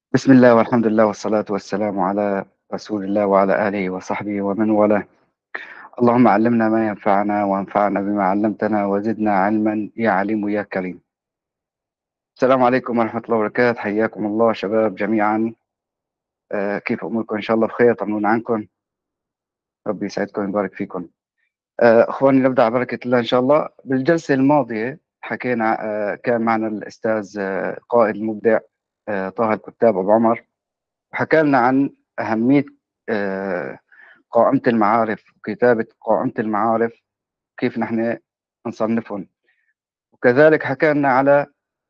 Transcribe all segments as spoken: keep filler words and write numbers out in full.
بسم الله والحمد لله والصلاة والسلام على رسول الله وعلى آله وصحبه ومن والاه. اللهم علمنا ما ينفعنا وانفعنا بما علمتنا وزدنا علما يا عليم يا كريم. السلام عليكم ورحمة الله وبركاته، حياكم الله شباب جميعا. آه كيف أموركم؟ إن شاء الله بخير، طمنونا عنكم. ربي يسعدكم ويبارك فيكم. آه أخواني، نبدأ على بركة الله إن شاء الله. بالجلسة الماضية حكينا، آه كان معنا الأستاذ آه قائد المبدع آه طه الكتاب أبو عمر، وحكى لنا عن أهمية آه قائمة المعارف وكتابة قائمة المعارف، كيف نحن نصنفهم. وكذلك حكى لنا على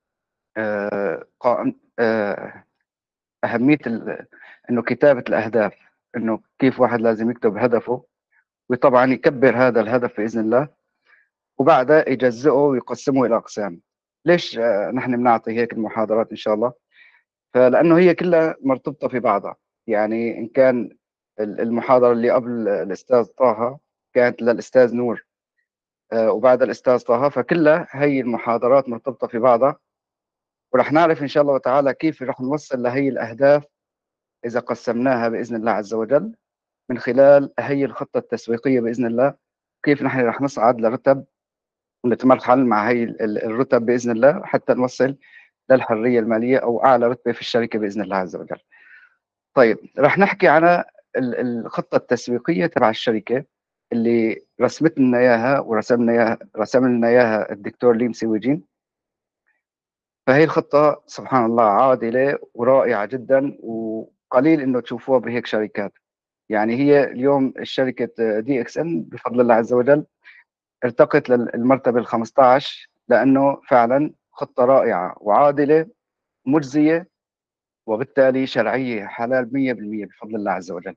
آه، قائم آه، أهمية ال- إنه كتابة الأهداف، إنه كيف واحد لازم يكتب هدفه، وطبعا يكبر هذا الهدف بإذن الله، وبعدها يجزئه ويقسمه إلى أقسام. ليش آه، نحن بنعطي هيك المحاضرات إن شاء الله؟ فلأنه هي كلها مرتبطة في بعضها. يعني إن كان ال- المحاضرة اللي قبل الأستاذ طه كانت للأستاذ نور، آه، وبعد الأستاذ طه، فكلها هي المحاضرات مرتبطة في بعضها. ورح نعرف إن شاء الله تعالى كيف رح نوصل لهي الأهداف إذا قسمناها بإذن الله عز وجل، من خلال هي الخطة التسويقية بإذن الله. كيف نحن رح نصعد لرتب ونتمرحل مع هي ال- ال- الرتب بإذن الله، حتى نوصل للحرية المالية أو أعلى رتبة في الشركة بإذن الله عز وجل. طيب، رح نحكي على ال- الخطة التسويقية تبع الشركة اللي رسمت لنا إياها ورسمنا إياها رسم لنا إياها الدكتور ليم سيوجين. فهي الخطة سبحان الله عادلة ورائعة جدا، وقليل انه تشوفوها بهيك شركات. يعني هي اليوم الشركة دي اكس ان بفضل الله عز وجل ارتقت للمرتبة ال خمسة عشر، لانه فعلا خطة رائعة وعادلة مجزية، وبالتالي شرعية حلال مية بالمية بفضل الله عز وجل.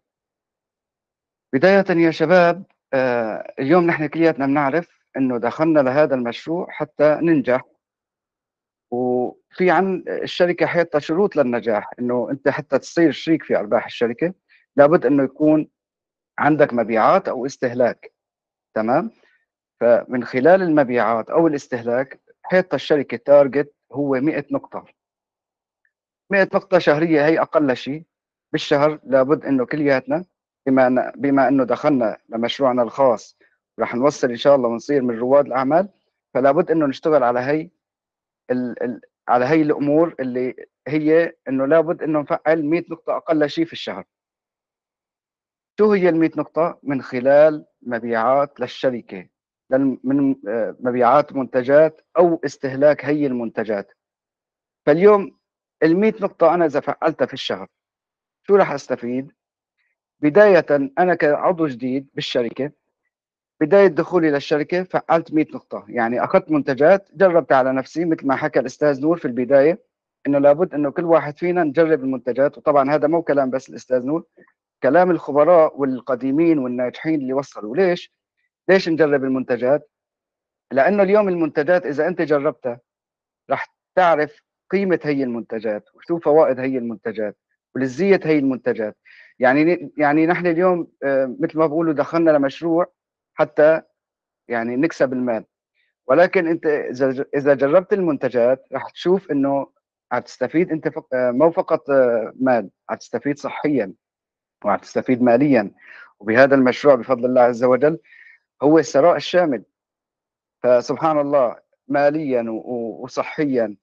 بداية يا شباب، آه اليوم نحن كلياتنا بنعرف انه دخلنا لهذا المشروع حتى ننجح. وفي عن الشركه حيطة شروط للنجاح، انه انت حتى تصير شريك في ارباح الشركه لابد انه يكون عندك مبيعات او استهلاك. تمام. فمن خلال المبيعات او الاستهلاك حيطة الشركه تارجت هو مئة نقطه. مئة نقطه شهريه هي اقل شيء بالشهر. لابد انه كلياتنا، بما أن بما انه دخلنا لمشروعنا الخاص رح نوصل ان شاء الله ونصير من رواد الاعمال، فلا بد انه نشتغل على هي ال ال على هي الامور اللي هي انه لابد انه نفعل مئة نقطه اقل شيء في الشهر. شو هي ال مئة نقطه؟ من خلال مبيعات للشركه، لل- من آه، مبيعات منتجات او استهلاك هي المنتجات. فاليوم ال مئة نقطه انا اذا فعلتها في الشهر شو راح استفيد؟ بدايه انا كعضو جديد بالشركه، بداية دخولي للشركة فعلت مئة نقطة، يعني أخذت منتجات جربت على نفسي مثل ما حكى الأستاذ نور في البداية، إنه لابد إنه كل واحد فينا نجرب المنتجات. وطبعا هذا مو كلام بس الأستاذ نور، كلام الخبراء والقديمين والناجحين اللي وصلوا. ليش؟ ليش نجرب المنتجات؟ لأنه اليوم المنتجات إذا أنت جربتها راح تعرف قيمة هي المنتجات وشو فوائد هي المنتجات ولزية هي المنتجات. يعني يعني نحن اليوم آه، مثل ما بقولوا دخلنا لمشروع حتى يعني نكسب المال، ولكن انت اذا اذا جربت المنتجات راح تشوف انه هتستفيد انت فق... آه، مو فقط آه، مال، هتستفيد صحيا وهتستفيد ماليا. وبهذا المشروع بفضل الله عز وجل هو الثراء الشامل. فسبحان الله، ماليا و- وصحيا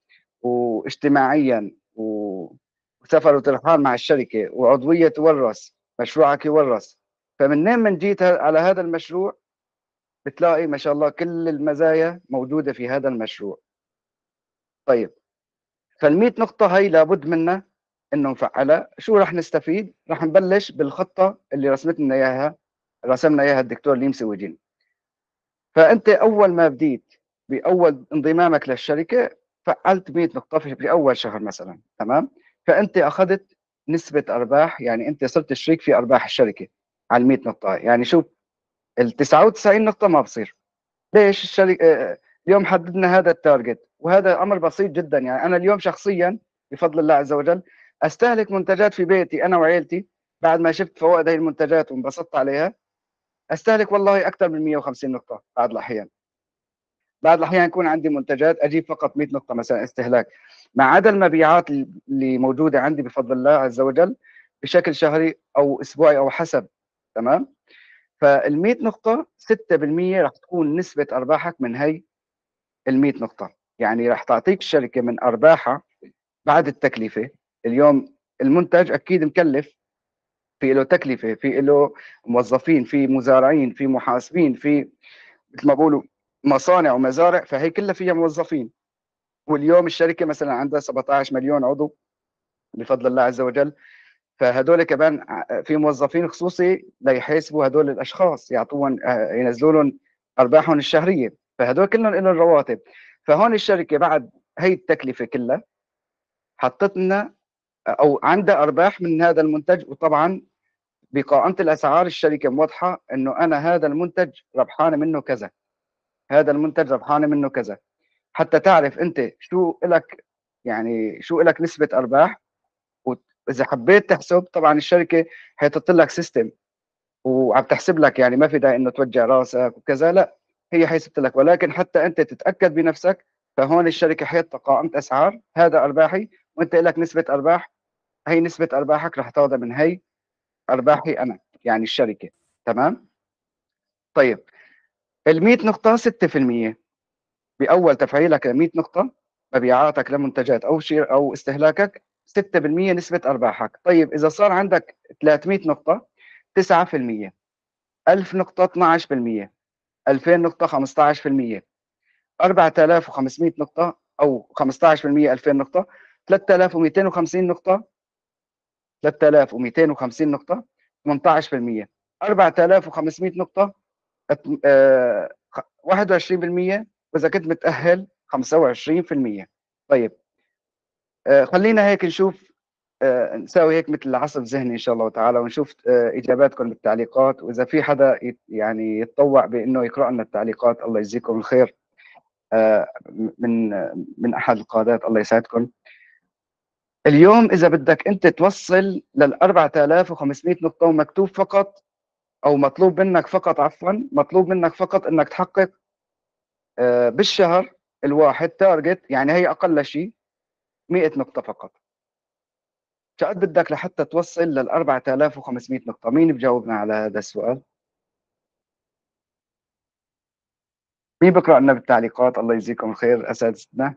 واجتماعيا و- وسفر وترحال مع الشركة وعضوية تورث، مشروعك يورث. فمنين من جيت على هذا المشروع بتلاقي ما شاء الله كل المزايا موجودة في هذا المشروع. طيب، فالمية نقطة هي لابد منها انه نفعلها. شو رح نستفيد؟ رح نبلش بالخطة اللي رسمت لنا اياها رسمنا اياها الدكتور ليم سويدين. فانت اول ما بديت باول انضمامك للشركة فعلت مئة نقطة في في اول شهر مثلا. تمام. فانت اخذت نسبة ارباح، يعني انت صرت شريك في ارباح الشركة على ال مئة نقطة. يعني شوف، ال تسعة وتسعين نقطة ما بصير. ليش؟ الشركة آه، اليوم حددنا هذا التارجت، وهذا امر بسيط جدا. يعني انا اليوم شخصيا بفضل الله عز وجل استهلك منتجات في بيتي انا وعائلتي، بعد ما شفت فوائد هذه المنتجات وانبسطت عليها استهلك والله اكثر من مئة وخمسين نقطه. بعض الاحيان بعض الاحيان يكون عندي منتجات اجيب فقط مئة نقطه مثلا استهلاك. ما عدا المبيعات اللي موجوده عندي بفضل الله عز وجل بشكل شهري او اسبوعي او حسب. تمام. فال مئة نقطه ستة بالمئة راح تكون نسبه ارباحك من هي ال مئة نقطه. يعني راح تعطيك الشركه من ارباحها بعد التكلفه. اليوم المنتج اكيد مكلف، في له تكلفه، في له موظفين، في مزارعين، في محاسبين، في مثل ما بقولوا مصانع ومزارع، فهي كلها فيها موظفين. واليوم الشركه مثلا عندها سبعطعش مليون عضو بفضل الله عز وجل، فهدول كمان في موظفين خصوصي ليحاسبوا هدول الاشخاص، يعطوهم ينزلوا لهم ارباحهم الشهريه، فهدول كلهم لهم رواتب. فهون الشركه بعد هي التكلفه كلها حطت لنا او عندها ارباح من هذا المنتج. وطبعا بقائمه الاسعار الشركه موضحه انه انا هذا المنتج ربحانه منه كذا، هذا المنتج ربحانه منه كذا، حتى تعرف انت شو لك، يعني شو لك نسبه ارباح. واذا حبيت تحسب طبعا الشركه حيحط لك سيستم وعم تحسب لك، يعني ما في داعي انه توجع راسك وكذا، لا، هي حيثبت لك. ولكن حتى انت تتاكد بنفسك، فهون الشركه حيط قائمه اسعار، هذا ارباحي وانت لك نسبه ارباح، هي نسبه ارباحك رح تاخذها من هي ارباحي انا، يعني الشركه. تمام. طيب ال مئة نقطه ستة بالمئة باول تفعيلك ل مئة نقطه مبيعاتك لمنتجات او شيء او استهلاكك ستة بالمئة نسبه ارباحك. طيب اذا صار عندك ثلاثمئة نقطه تسعة بالمئة، ألف نقطه اثنعش بالمئة، ألفين نقطه خمسطعش بالمئة، أربعة آلاف وخمسمئة نقطه او خمسطعش بالمئة، ألفين نقطه، ثلاثة آلاف ومئتين وخمسين نقطه، ثلاثة آلاف ومئتين وخمسين نقطه ثمانطعش بالمئة، أربعة آلاف وخمسمئة نقطه آه، واحد وعشرين بالمئة، واذا كنت متاهل خمسة وعشرين بالمئة. طيب آه، خلينا هيك نشوف، آه، نساوي هيك مثل عصف ذهني ان شاء الله تعالى، ونشوف آه، اجاباتكم بالتعليقات. واذا في حدا يت- يعني يتطوع بانه يقرا لنا التعليقات الله يجزيكم الخير، آه، من من احد القادات الله يسعدكم. اليوم اذا بدك انت توصل لل أربعة آلاف وخمسمئة نقطه ومكتوب فقط، او مطلوب منك فقط، عفوا مطلوب منك فقط انك تحقق آه، بالشهر الواحد تارجت، يعني هي اقل شيء مئة نقطه فقط. شقد بدك لحتى توصل لل أربعة آلاف وخمسمئة نقطة؟ مين بجاوبنا على هذا السؤال؟ مين بقرأ لنا بالتعليقات الله يجزيكم الخير أساتذتنا؟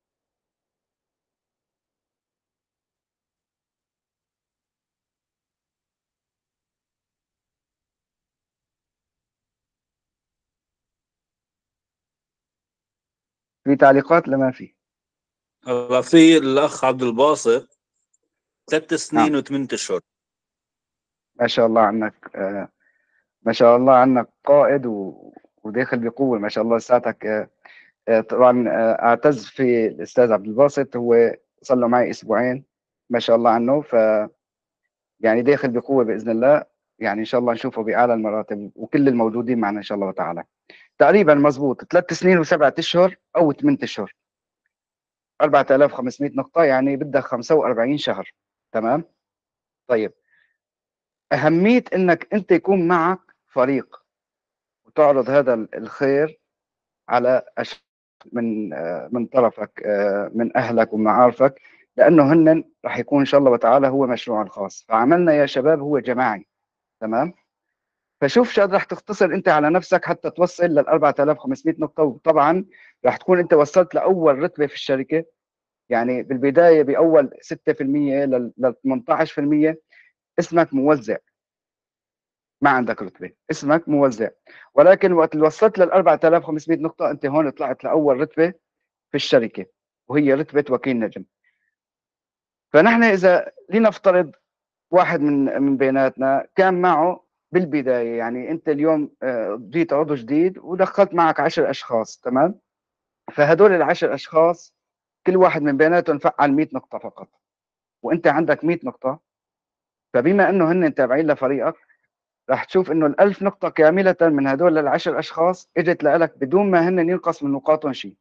في تعليقات لما في؟ هلا في الاخ عبد الباسط ثلاث نعم. سنين وثمان اشهر. ما شاء الله عنك، آه ما شاء الله عنك قائد و... وداخل بقوة ما شاء الله لساتك. آه آه طبعا آه أعتز في الأستاذ عبد الباسط، هو صار له معي أسبوعين ما شاء الله عنه، ف يعني داخل بقوة بإذن الله. يعني إن شاء الله نشوفه بأعلى المراتب، وكل الموجودين معنا إن شاء الله تعالى. تقريبا مزبوط ثلاث سنين وسبعة اشهر او ثمانية اشهر، أربعة آلاف وخمسمئة نقطة، يعني بدك خمسة وأربعين شهر. تمام. طيب أهمية انك انت يكون معك فريق وتعرض هذا الخير على أش... من آه، من طرفك، آه، من اهلك ومعارفك، لانه هن راح يكون ان شاء الله تعالى هو مشروع الخاص. فعملنا يا شباب هو جماعي. تمام. فشوف شو راح تختصر انت على نفسك حتى توصل لل أربعة آلاف وخمسمئة نقطة. وطبعا راح تكون انت وصلت لاول رتبة في الشركة. يعني بالبدايه باول ستة بالمئة لل ثمانطعش بالمئة اسمك موزع، ما عندك رتبه، اسمك موزع. ولكن وقت اللي وصلت لل أربعة آلاف وخمسمئة نقطه انت هون طلعت لاول رتبه في الشركه، وهي رتبه وكيل نجم. فنحن اذا لنفترض واحد من من بيناتنا كان معه بالبدايه، يعني انت اليوم آه، جيت عضو جديد ودخلت معك عشر اشخاص. تمام. فهدول العشر اشخاص كل واحد من بيناتهم فعل مئة نقطه فقط، وانت عندك مئة نقطه. فبما انه هن تابعين لفريقك، راح تشوف انه الألف نقطة كاملة من هدول العشر اشخاص اجت لك بدون ما هن ينقص من نقاطهم شيء.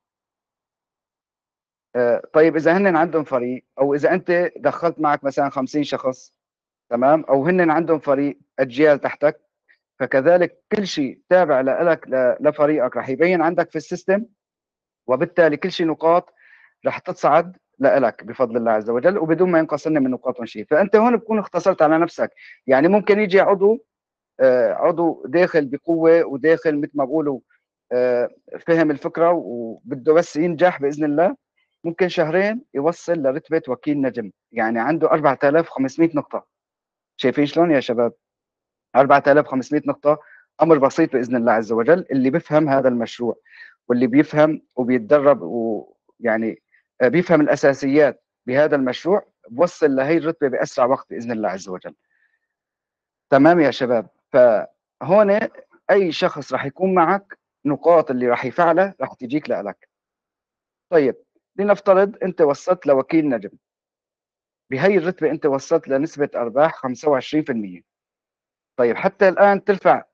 آه طيب اذا هن عندهم فريق، او اذا انت دخلت معك مثلا خمسين شخص، تمام، او هن عندهم فريق اجيال تحتك، فكذلك كل شيء تابع لك لفريقك راح يبين عندك في السيستم، وبالتالي كل شيء نقاط راح تصعد لك بفضل الله عز وجل، وبدون ما ينقصن من نقاط شيء. فانت هون بتكون اختصرت على نفسك. يعني ممكن يجي عضو آه، عضو داخل بقوه وداخل مثل ما بقولوا آه، فهم الفكره وبده بس ينجح باذن الله، ممكن شهرين يوصل لرتبه وكيل نجم، يعني عنده أربعة آلاف وخمسمئة نقطه. شايفين شلون يا شباب؟ أربعة آلاف وخمسمئة نقطه، امر بسيط باذن الله عز وجل. اللي بيفهم هذا المشروع واللي بيفهم وبيتدرب ويعني آه، بيفهم الاساسيات بهذا المشروع بوصل لهي الرتبه باسرع وقت باذن الله عز وجل. تمام يا شباب؟ فهون اي شخص راح يكون معك، نقاط اللي راح يفعلها راح تجيك لك. طيب لنفترض انت وصلت لوكيل نجم، بهي الرتبه انت وصلت لنسبه ارباح خمسة وعشرين بالمئة. طيب حتى الان ترفع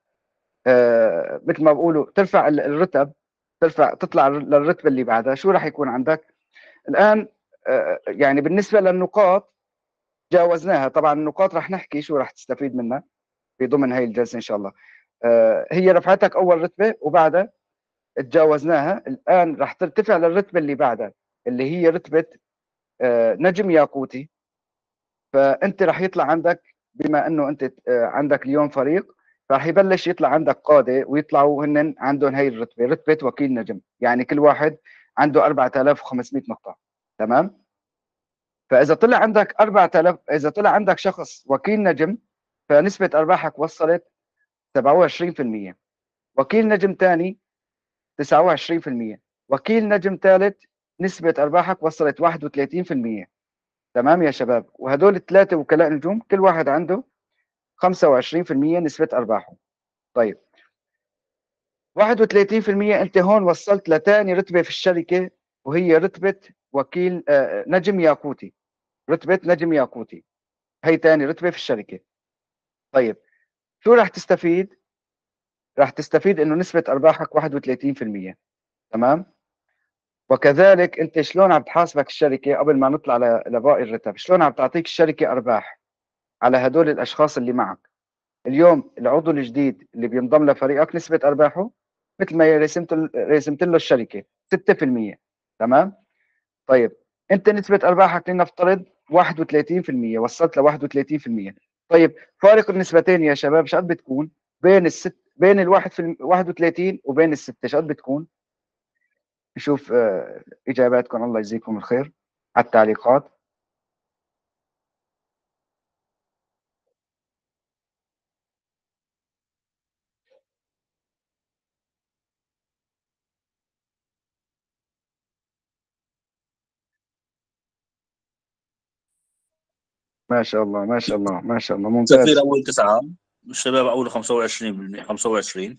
آه مثل ما بقولوا ترفع الرتب، ترفع تطلع للرتبه اللي بعدها، شو راح يكون عندك الان؟ آه يعني بالنسبه للنقاط جاوزناها. طبعا النقاط راح نحكي شو راح تستفيد منها في ضمن هاي الجلسه ان شاء الله. آه هي رفعتك اول رتبه وبعدها تجاوزناها، الان راح ترتفع للرتبه اللي بعدها اللي هي رتبه آه نجم ياقوتي. فانت راح يطلع عندك، بما انه انت آه عندك اليوم فريق، راح يبلش يطلع عندك قاده ويطلعوا هن عندهم هي الرتبه، رتبه وكيل نجم، يعني كل واحد عنده أربعة آلاف وخمسمئة نقطه. تمام؟ فاذا طلع عندك أربعة آلاف، اذا طلع عندك شخص وكيل نجم، فنسبه ارباحك وصلت سبعة وعشرين بالمئة. وكيل نجم ثاني تسعة وعشرين بالمئة. وكيل نجم ثالث نسبه ارباحك وصلت واحد وثلاثين بالمئة. تمام يا شباب؟ وهدول الثلاثه وكلاء نجوم كل واحد عنده خمسة وعشرين بالمئة نسبه ارباحه. طيب واحد وثلاثين بالمئة انت هون وصلت لثاني رتبه في الشركه، وهي رتبه وكيل آه نجم ياقوتي. رتبه نجم ياقوتي هي ثاني رتبه في الشركه. طيب شو راح تستفيد؟ راح تستفيد انه نسبه ارباحك واحد وثلاثين بالمئة. تمام؟ وكذلك انت شلون عم تحاسبك الشركه قبل ما نطلع لباقي الرتب؟ شلون عم تعطيك الشركه ارباح على هدول الاشخاص اللي معك؟ اليوم العضو الجديد اللي بينضم لفريقك نسبه ارباحه مثل ما رسمت رسمت له الشركه ستة بالمئة. تمام؟ طيب انت نسبه ارباحك لنفترض واحد وثلاثين بالمئة، وصلت ل واحد وثلاثين بالمئة. طيب فارق النسبتين يا شباب شو قد بتكون بين الست بين الواحد في واحد وثلاثين وبين الستة؟ شو قد بتكون؟ نشوف آه، اجاباتكم، الله يجزيكم الخير على التعليقات. ما شاء الله ما شاء الله ما شاء الله، سفير ممتاز. اول تسعه، الشباب اول خمسة وعشرين بالمئة خمسة وعشرين.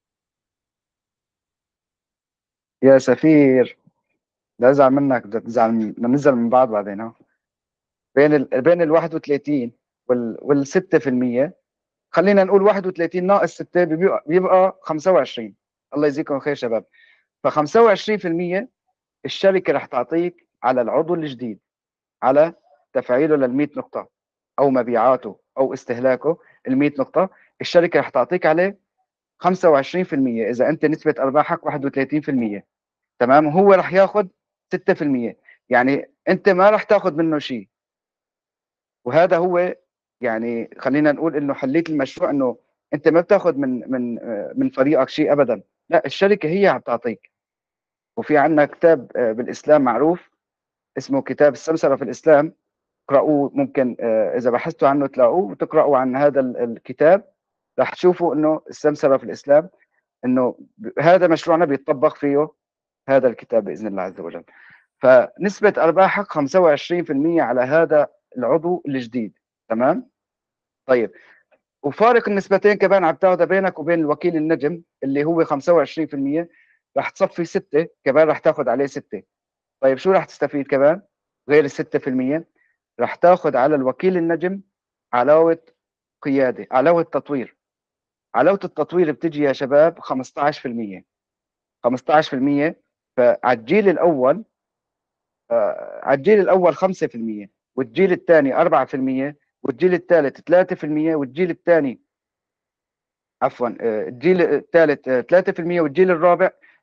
يا سفير لا ازعل منك، بدك تزعل من- بدنا ننزل من بعض بعدين ها. بين ال... بين ال واحد وثلاثين وال وال ستة بالمئة، خلينا نقول واحد وثلاثين ناقص ستة بيبقى, بيبقى خمسة وعشرين. الله يجزيكم خير شباب. ف خمسة وعشرين بالمئة الشركه رح تعطيك على العضو الجديد، على تفعيله لل مئة نقطه او مبيعاته او استهلاكه ال مئة نقطه، الشركه رح تعطيك عليه خمسة وعشرين بالمئة اذا انت نسبه ارباحك واحد وثلاثين بالمئة. تمام؟ هو رح ياخذ ستة بالمئة، يعني انت ما رح تاخذ منه شيء. وهذا هو يعني خلينا نقول انه حليت المشروع، انه انت ما بتاخذ من من من فريقك شيء ابدا، لا الشركه هي عم تعطيك. وفي عندنا كتاب آه، بالاسلام معروف اسمه كتاب السمسره في الاسلام، اقرأوه. ممكن آه، اذا بحثتوا عنه تلاقوه وتقرأوا عن هذا ال- الكتاب، راح تشوفوا انه السمسره في الاسلام، انه ب- هذا مشروعنا بيتطبق فيه هذا الكتاب باذن الله عز وجل. فنسبه ارباحك خمسة وعشرين بالمئة على هذا العضو الجديد. تمام؟ طيب وفارق النسبتين كمان عم تاخذها بينك وبين الوكيل النجم اللي هو خمسة وعشرين بالمئة، رح تصفي ستة كمان، رح تاخذ عليه ستة. طيب شو رح تستفيد كمان غير ال ستة بالمئة؟ رح تاخذ على الوكيل النجم علاوه قياده، علاوه تطوير. علاوه التطوير بتجي يا شباب خمسة عشر بالمئة. خمسة عشر بالمئة. فعلى الجيل الاول آه، على الجيل الاول خمسة بالمئة، والجيل الثاني أربعة بالمئة، والجيل الثالث ثلاثة بالمئة، والجيل الثاني عفوا آه، الجيل الثالث آه، ثلاثة بالمئة، والجيل الرابع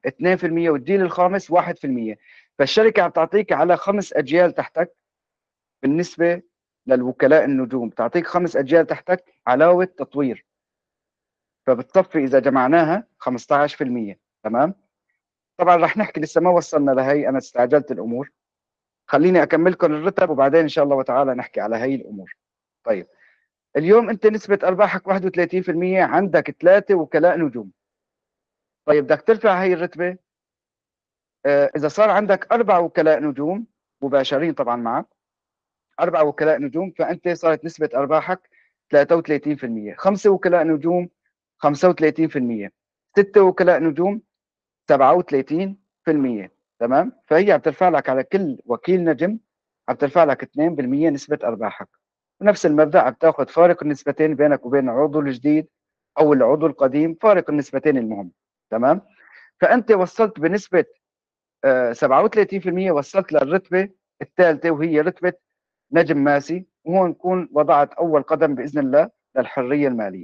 اثنين بالمئة، والجيل الخامس واحد بالمئة. فالشركه عم تعطيك على خمس اجيال تحتك بالنسبه للوكلاء النجوم، تعطيك خمس اجيال تحتك علاوه تطوير، فبتصفي اذا جمعناها خمسة عشر بالمئة. تمام. طبعا رح نحكي، لسه ما وصلنا لهي، انا استعجلت الامور. خليني اكملكم الرتب وبعدين ان شاء الله وتعالى نحكي على هي الامور. طيب، اليوم انت نسبه ارباحك واحد وثلاثين بالمئة، عندك ثلاثه وكلاء نجوم. طيب بدك ترفع هي الرتبه، آه اذا صار عندك اربع وكلاء نجوم مباشرين طبعا معك، اربع وكلاء نجوم، فانت صارت نسبه ارباحك ثلاثة وثلاثين بالمئة. خمسه وكلاء نجوم خمسة وثلاثين بالمئة. سته وكلاء نجوم سبعة وثلاثين بالمئة. تمام. فهي عم ترفع لك على كل وكيل نجم، عم ترفع لك اثنين بالمئة نسبه ارباحك. ونفس المبدا عم تاخذ فارق النسبتين بينك وبين العضو الجديد او العضو القديم، فارق النسبتين المهم. تمام. فانت وصلت بنسبه آه سبعة وثلاثين بالمئة، وصلت للرتبه الثالثه وهي رتبه نجم ماسي، وهون نكون وضعت اول قدم باذن الله للحريه الماليه.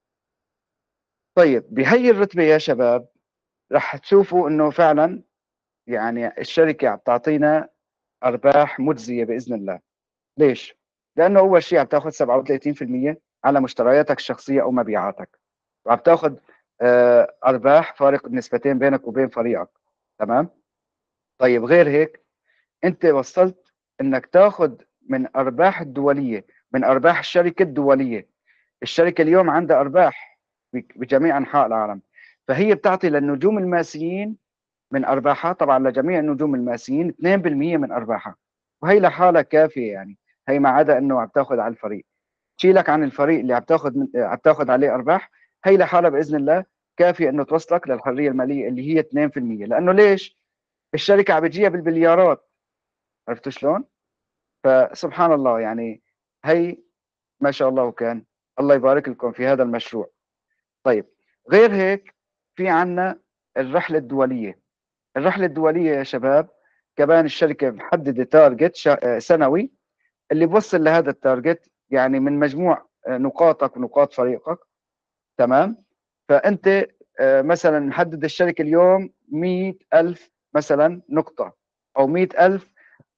طيب بهي الرتبه يا شباب رح تشوفوا انه فعلا يعني الشركه عم تعطينا ارباح مجزيه باذن الله. ليش؟ لانه اول شيء عم تاخذ سبعة وثلاثين بالمئة على مشترياتك الشخصيه او مبيعاتك، وعم تاخذ آه ارباح فارق النسبتين بينك وبين فريقك. تمام. طيب غير هيك انت وصلت انك تاخذ من ارباح الدوليه، من ارباح الشركه الدوليه. الشركه اليوم عندها ارباح بجميع انحاء العالم، فهي بتعطي للنجوم الماسيين من ارباحها، طبعا لجميع النجوم الماسيين اثنين بالمئة من ارباحها، وهي لحالها كافيه. يعني هي ما عدا انه عم تاخذ على الفريق، تشيلك عن الفريق اللي عم تاخذ من... عم تاخذ عليه ارباح، هي لحالها باذن الله كافيه انه توصلك للحريه الماليه اللي هي اثنين بالمئة. لانه ليش؟ الشركه عم بتجيها بالمليارات، عرفتوا شلون؟ فسبحان الله يعني هي ما شاء الله كان، الله يبارك لكم في هذا المشروع. طيب غير هيك في عنا الرحله الدوليه. الرحله الدوليه يا شباب كمان الشركه محدده تارجت سنوي، اللي بوصل لهذا التارجت يعني من مجموع نقاطك ونقاط فريقك. تمام. فانت مثلا محدد الشركه اليوم مئة ألف مثلا نقطه، او مئة ألف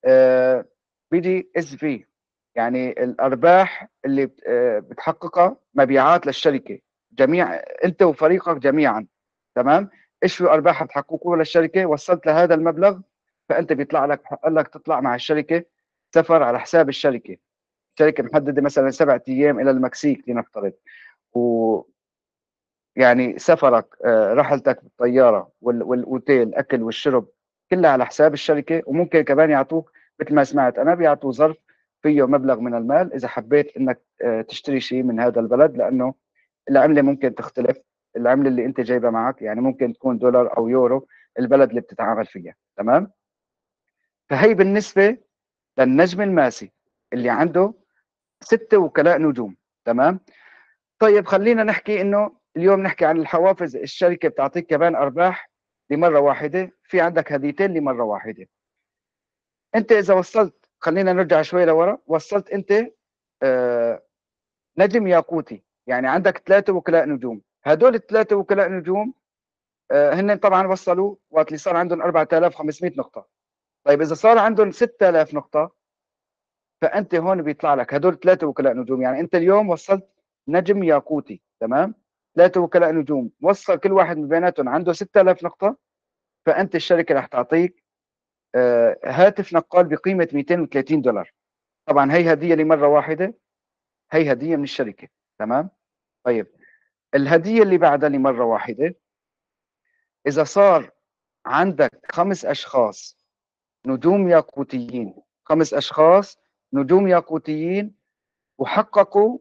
بي دي اس في، يعني الارباح اللي بتحققها مبيعات للشركه جميع انت وفريقك جميعا. تمام. ايش في ارباح بتحققوها للشركه؟ وصلت لهذا المبلغ، فانت بيطلع لك حق لك تطلع مع الشركه سفر على حساب الشركه. الشركه محدده مثلا سبعة ايام الى المكسيك لنفترض، و يعني سفرك رحلتك بالطياره والاوتيل الاكل والشرب كلها على حساب الشركه. وممكن كمان يعطوك مثل ما سمعت انا بيعطوا ظرف فيه مبلغ من المال اذا حبيت انك تشتري شيء من هذا البلد، لانه العمله ممكن تختلف. العمله اللي انت جايبها معك يعني ممكن تكون دولار او يورو البلد اللي بتتعامل فيها. تمام. فهي بالنسبه للنجم الماسي اللي عنده ستة وكلاء نجوم. تمام. طيب خلينا نحكي انه اليوم نحكي عن الحوافز. الشركه بتعطيك كمان ارباح لمره واحده، في عندك هديتين لمره واحده. انت اذا وصلت، خلينا نرجع شوي لورا، وصلت انت آه نجم ياقوتي، يعني عندك ثلاثه وكلاء نجوم. هدول الثلاثه وكلاء نجوم آه هن طبعا وصلوا وقت اللي صار عندهم أربعة آلاف وخمسمئة نقطه. طيب اذا صار عندهم ستة آلاف نقطه، فانت هون بيطلع لك هدول ثلاثه وكلاء نجوم. يعني انت اليوم وصلت نجم ياقوتي. تمام. ثلاثه وكلاء نجوم وصل كل واحد من بيناتهم عنده ستة آلاف نقطه، فانت الشركه رح تعطيك آه هاتف نقال بقيمه مئتين وثلاثين دولار. طبعا هي هديه لمره واحده، هي هديه من الشركه. تمام. طيب الهديه اللي بعدها لمره واحده، اذا صار عندك خمس اشخاص نجوم ياقوتيين، خمس اشخاص نجوم ياقوتيين وحققوا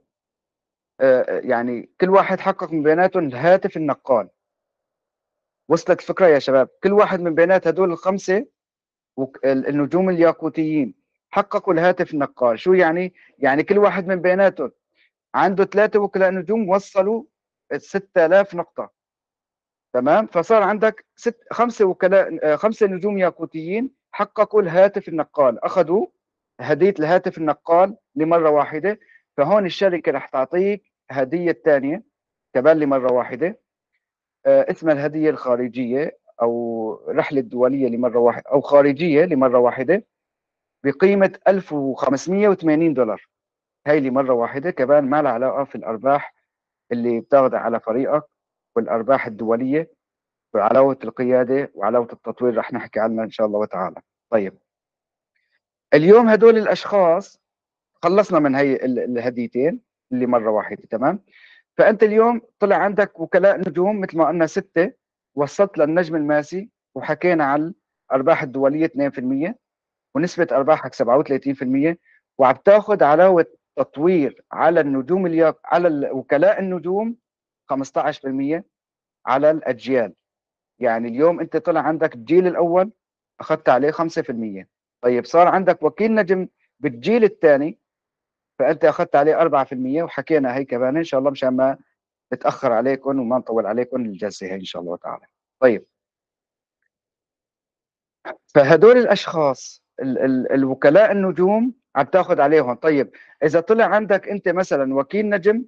يعني كل واحد حقق من بيناتهم الهاتف النقال. وصلت الفكره يا شباب؟ كل واحد من بينات هدول الخمسه النجوم الياقوتيين حققوا الهاتف النقال. شو يعني؟ يعني كل واحد من بيناتهم عنده ثلاثه وكلاء نجوم وصلوا ستة آلاف نقطه. تمام. فصار عندك ست خمسه وكلاء خمسه نجوم ياقوتيين حققوا الهاتف النقال، اخذوا هديه الهاتف النقال لمره واحده. فهون الشركه رح تعطيك هديه ثانيه كمان لمره واحده، آه اسمها الهديه الخارجيه او رحله دوليه لمره واحده او خارجيه لمره واحده بقيمه ألف وخمسمية وثمانين دولار. هاي لمره واحده، كمان ما لها علاقه في الارباح اللي بتاخذها على فريقك والارباح الدوليه وعلاوه القياده وعلاوه التطوير، رح نحكي عنها ان شاء الله وتعالى. طيب اليوم هدول الاشخاص خلصنا من هي الهديتين اللي مره واحده، تمام. فانت اليوم طلع عندك وكلاء نجوم مثل ما قلنا سته، وصلت للنجم الماسي وحكينا عن الارباح الدوليه اثنين بالمئة ونسبه ارباحك سبعة وثلاثين بالمئة، وعم تاخذ علاوه تطوير على النجوم اليا... على وكلاء النجوم خمسة عشر بالمئة على الاجيال. يعني اليوم انت طلع عندك الجيل الاول اخذت عليه خمسة بالمئة. طيب صار عندك وكيل نجم بالجيل الثاني، فانت اخذت عليه أربعة بالمئة، وحكينا هي كمان ان شاء الله مشان ما نتاخر عليكم وما نطول عليكم الجلسه هي ان شاء الله تعالى. طيب فهدول الاشخاص ال ال الوكلاء النجوم عم تاخذ عليهم. طيب اذا طلع عندك انت مثلا وكيل نجم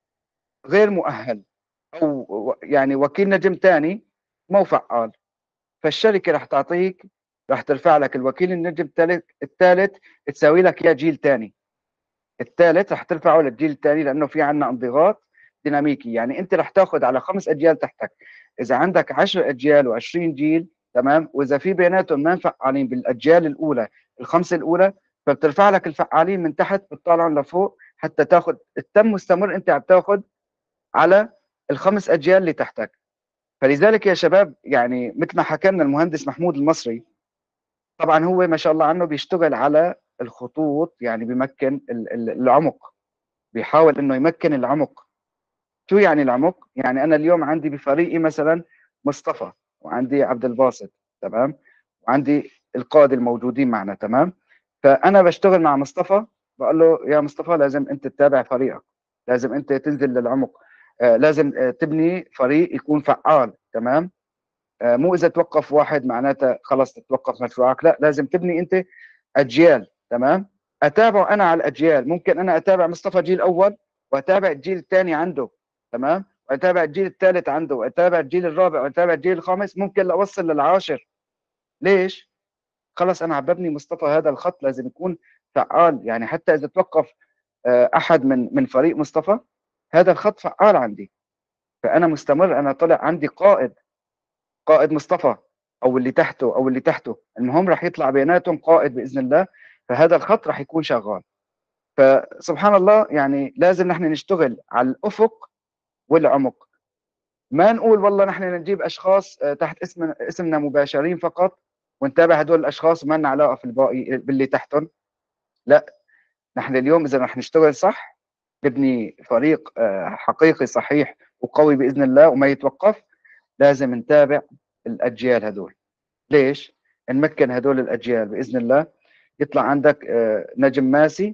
غير مؤهل او يعني وكيل نجم ثاني مو فعال، فالشركه رح تعطيك، رح ترفع لك الوكيل النجم الثالث الثالث تساوي لك يا جيل ثاني. الثالث رح ترفعه للجيل الثاني لانه في عندنا انضغاط ديناميكي، يعني انت رح تاخذ على خمس اجيال تحتك. اذا عندك عشر اجيال وعشرين جيل، تمام، واذا في بيناتهم ما فعالين بالاجيال الاولى الخمسه الاولى، فبترفع لك الفعالين من تحت بتطالعهم لفوق حتى تاخذ التم مستمر. انت عم تاخذ على الخمس اجيال اللي تحتك. فلذلك يا شباب يعني مثل ما حكى لنا المهندس محمود المصري، طبعا هو ما شاء الله عنه بيشتغل على الخطوط، يعني بيمكن العمق، بيحاول انه يمكن العمق. شو يعني العمق؟ يعني انا اليوم عندي بفريقي مثلا مصطفى وعندي عبد الباسط، تمام، وعندي القاده الموجودين معنا، تمام. فانا بشتغل مع مصطفى، بقول له يا مصطفى لازم انت تتابع فريقك، لازم انت تنزل للعمق، آه لازم آه تبني فريق يكون فعال، تمام. آه مو اذا توقف واحد معناتها خلص تتوقف مشروعك، لا، لازم تبني انت اجيال، تمام. اتابعه انا على الاجيال، ممكن انا اتابع مصطفى جيل اول واتابع الجيل الثاني عنده، تمام، واتابع الجيل الثالث عنده واتابع الجيل الرابع واتابع الجيل الخامس، ممكن لاوصل للعاشر. ليش؟ خلص انا عم ببني مصطفى، هذا الخط لازم يكون فعال، يعني حتى اذا توقف احد من من فريق مصطفى هذا الخط فعال عندي، فانا مستمر، انا طلع عندي قائد، قائد مصطفى او اللي تحته او اللي تحته، المهم راح يطلع بيناتهم قائد باذن الله، فهذا الخط راح يكون شغال. فسبحان الله يعني لازم نحن نشتغل على الافق والعمق، ما نقول والله نحن نجيب اشخاص تحت اسم اسمنا مباشرين فقط ونتابع هدول الاشخاص وما لنا علاقه في الباقي باللي تحتهم. لا، نحن اليوم اذا رح نشتغل صح نبني فريق حقيقي صحيح وقوي باذن الله وما يتوقف، لازم نتابع الاجيال هدول. ليش؟ نمكن هدول الاجيال باذن الله، يطلع عندك نجم ماسي،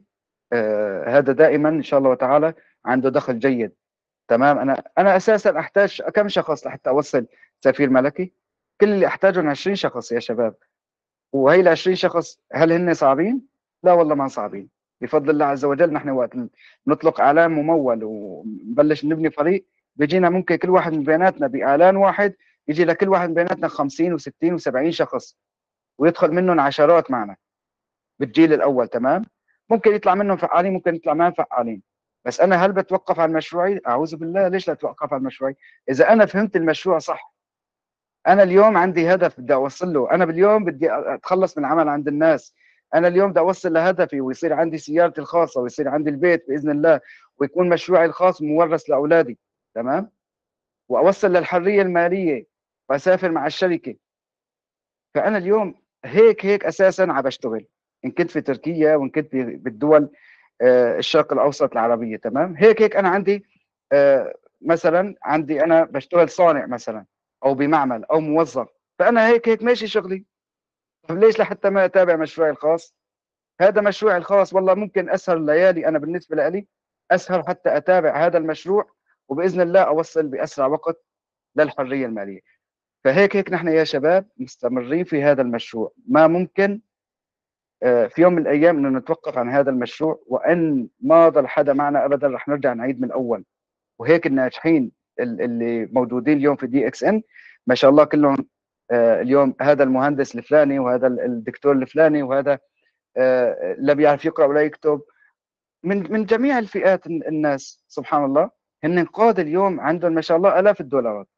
هذا دائما ان شاء الله تعالى عنده دخل جيد، تمام. انا انا اساسا احتاج كم شخص لحتى اوصل سفير ملكي؟ كل اللي احتاجهم عشرين شخص يا شباب، وهي ال عشرين شخص هل هن صعبين؟ لا والله ما صعبين، بفضل الله عز وجل. نحن وقت نطلق اعلان ممول ونبلش نبني فريق، بيجينا ممكن كل واحد من بيناتنا باعلان واحد يجي لكل واحد من بيناتنا خمسين وستين وسبعين شخص، ويدخل منهم عشرات معنا بالجيل الاول، تمام. ممكن يطلع منهم فعالين، ممكن يطلع ما فعالين، بس انا هل بتوقف عن مشروعي؟ اعوذ بالله، ليش لا اتوقف عن مشروعي؟ اذا انا فهمت المشروع صح، انا اليوم عندي هدف بدي اوصل له، انا باليوم بدي اتخلص من العمل عند الناس، انا اليوم بدي اوصل لهدفي ويصير عندي سيارتي الخاصه ويصير عندي البيت باذن الله ويكون مشروعي الخاص مورث لاولادي، تمام، واوصل للحريه الماليه واسافر مع الشركه. فانا اليوم هيك هيك اساسا عم بشتغل، ان كنت في تركيا وان كنت بالدول الشرق الاوسط العربيه، تمام. هيك هيك انا عندي مثلا عندي انا بشتغل صانع مثلا او بمعمل او موظف، فانا هيك هيك ماشي شغلي. طيب ليش لحتى ما اتابع مشروعي الخاص؟ هذا مشروعي الخاص، والله ممكن اسهر ليالي انا بالنسبه لي، اسهر حتى اتابع هذا المشروع وباذن الله اوصل باسرع وقت للحريه الماليه. فهيك هيك نحن يا شباب مستمرين في هذا المشروع، ما ممكن في يوم من الايام انه نتوقف عن هذا المشروع، وان ما ضل حدا معنا ابدا رح نرجع نعيد من الاول. وهيك الناجحين اللي موجودين اليوم في دي اكس ان ما شاء الله كلهم آه، اليوم هذا المهندس الفلاني وهذا الدكتور الفلاني وهذا آه، لا بيعرف يقرأ ولا يكتب، من من جميع الفئات الناس سبحان الله، هن قادة اليوم عندهم ما شاء الله آلاف الدولارات.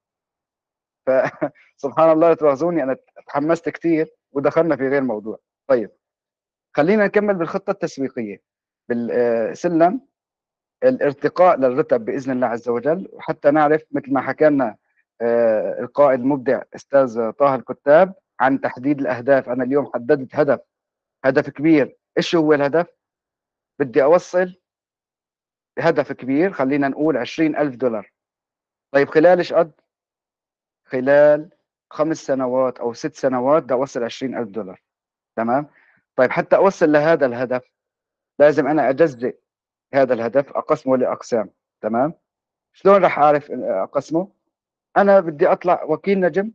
فسبحان الله، تواخذوني أنا تحمست كثير ودخلنا في غير موضوع. طيب خلينا نكمل بالخطة التسويقية، بالسلم الارتقاء للرتب بإذن الله عز وجل. وحتى نعرف مثل ما حكى لنا آه، القائد المبدع أستاذ طه الكتاب عن تحديد الأهداف. أنا اليوم حددت هدف، هدف كبير. إيش هو الهدف؟ بدي أوصل هدف كبير، خلينا نقول عشرين ألف دولار. طيب خلال إيش قد؟ خلال خمس سنوات أو ست سنوات بدي أوصل عشرين ألف دولار. تمام؟ طيب حتى أوصل لهذا الهدف لازم أنا أجزئ هذا الهدف، أقسمه لأقسام. تمام؟ شلون راح أعرف أقسمه؟ أنا بدي أطلع وكيل نجم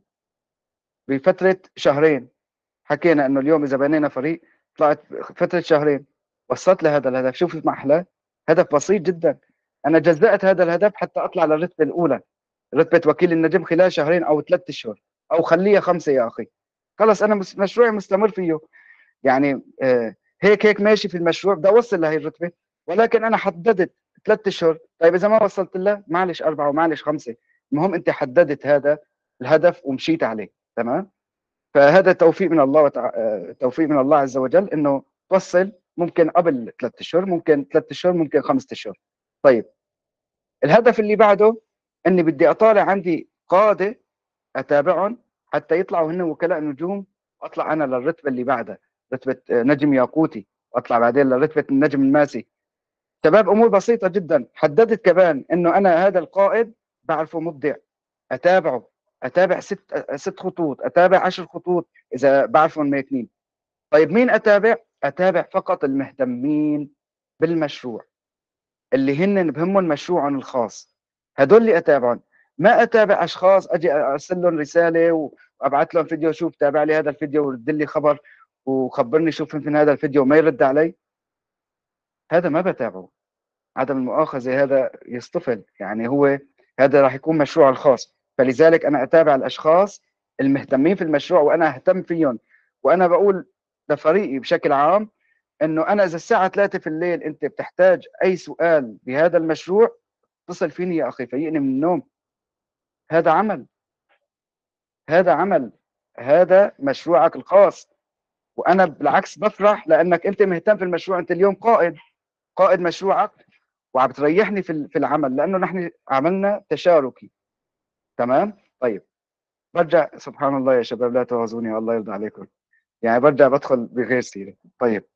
بفترة شهرين. حكينا إنه اليوم إذا بنينا فريق، طلعت فترة شهرين وصلت لهذا الهدف. شوف المحلى، هدف بسيط جدا. أنا جزأت هذا الهدف حتى أطلع للرتبة الأولى، رتبة وكيل النجم خلال شهرين أو ثلاث أشهر، أو خليها خمسة يا أخي. خلص أنا مشروعي مستمر فيه. يعني آه هيك هيك ماشي في المشروع، بدي أوصل لهي الرتبة، ولكن أنا حددت ثلاث أشهر. طيب إذا ما وصلت له معلش أربعة ومعلش خمسة، المهم أنت حددت هذا الهدف ومشيت عليه. تمام؟ فهذا توفيق من الله وتع... توفيق من الله عز وجل، انه توصل ممكن قبل ثلاث اشهر، ممكن ثلاث اشهر، ممكن خمسة اشهر. طيب الهدف اللي بعده اني بدي اطالع عندي قاده اتابعهم حتى يطلعوا هن وكلاء نجوم، واطلع انا للرتبه اللي بعدها، رتبه نجم ياقوتي، واطلع بعدين لرتبه النجم الماسي. شباب امور بسيطه جدا. حددت كمان انه انا هذا القائد بعرفه مبدع، اتابعه، اتابع ست ست خطوط، اتابع عشر خطوط اذا بعرفهم ماكنين. طيب مين اتابع؟ اتابع فقط المهتمين بالمشروع، اللي هن بهمهم مشروعهم الخاص، هدول اللي اتابعهم. ما اتابع اشخاص اجي ارسل لهم رساله وابعث لهم فيديو، شوف تابع لي هذا الفيديو ورد لي خبر وخبرني شوف فهمت من هذا الفيديو وما يرد علي. هذا ما بتابعه، عدم المؤاخذه هذا يصطفل. يعني هو هذا راح يكون مشروع الخاص. فلذلك انا اتابع الاشخاص المهتمين في المشروع وانا اهتم فيهم. وانا بقول لفريقي بشكل عام انه انا اذا الساعه ثلاثة في الليل انت بتحتاج اي سؤال بهذا المشروع، اتصل فيني يا اخي، فيقني من النوم. هذا عمل، هذا عمل، هذا مشروعك الخاص. وانا بالعكس بفرح لانك انت مهتم في المشروع. انت اليوم قائد، قائد مشروعك، وعم تريحني في في العمل لانه نحن عملنا تشاركي. تمام؟ طيب برجع، سبحان الله يا شباب لا تغزوني الله يرضى عليكم، يعني برجع بدخل بغير سيره. طيب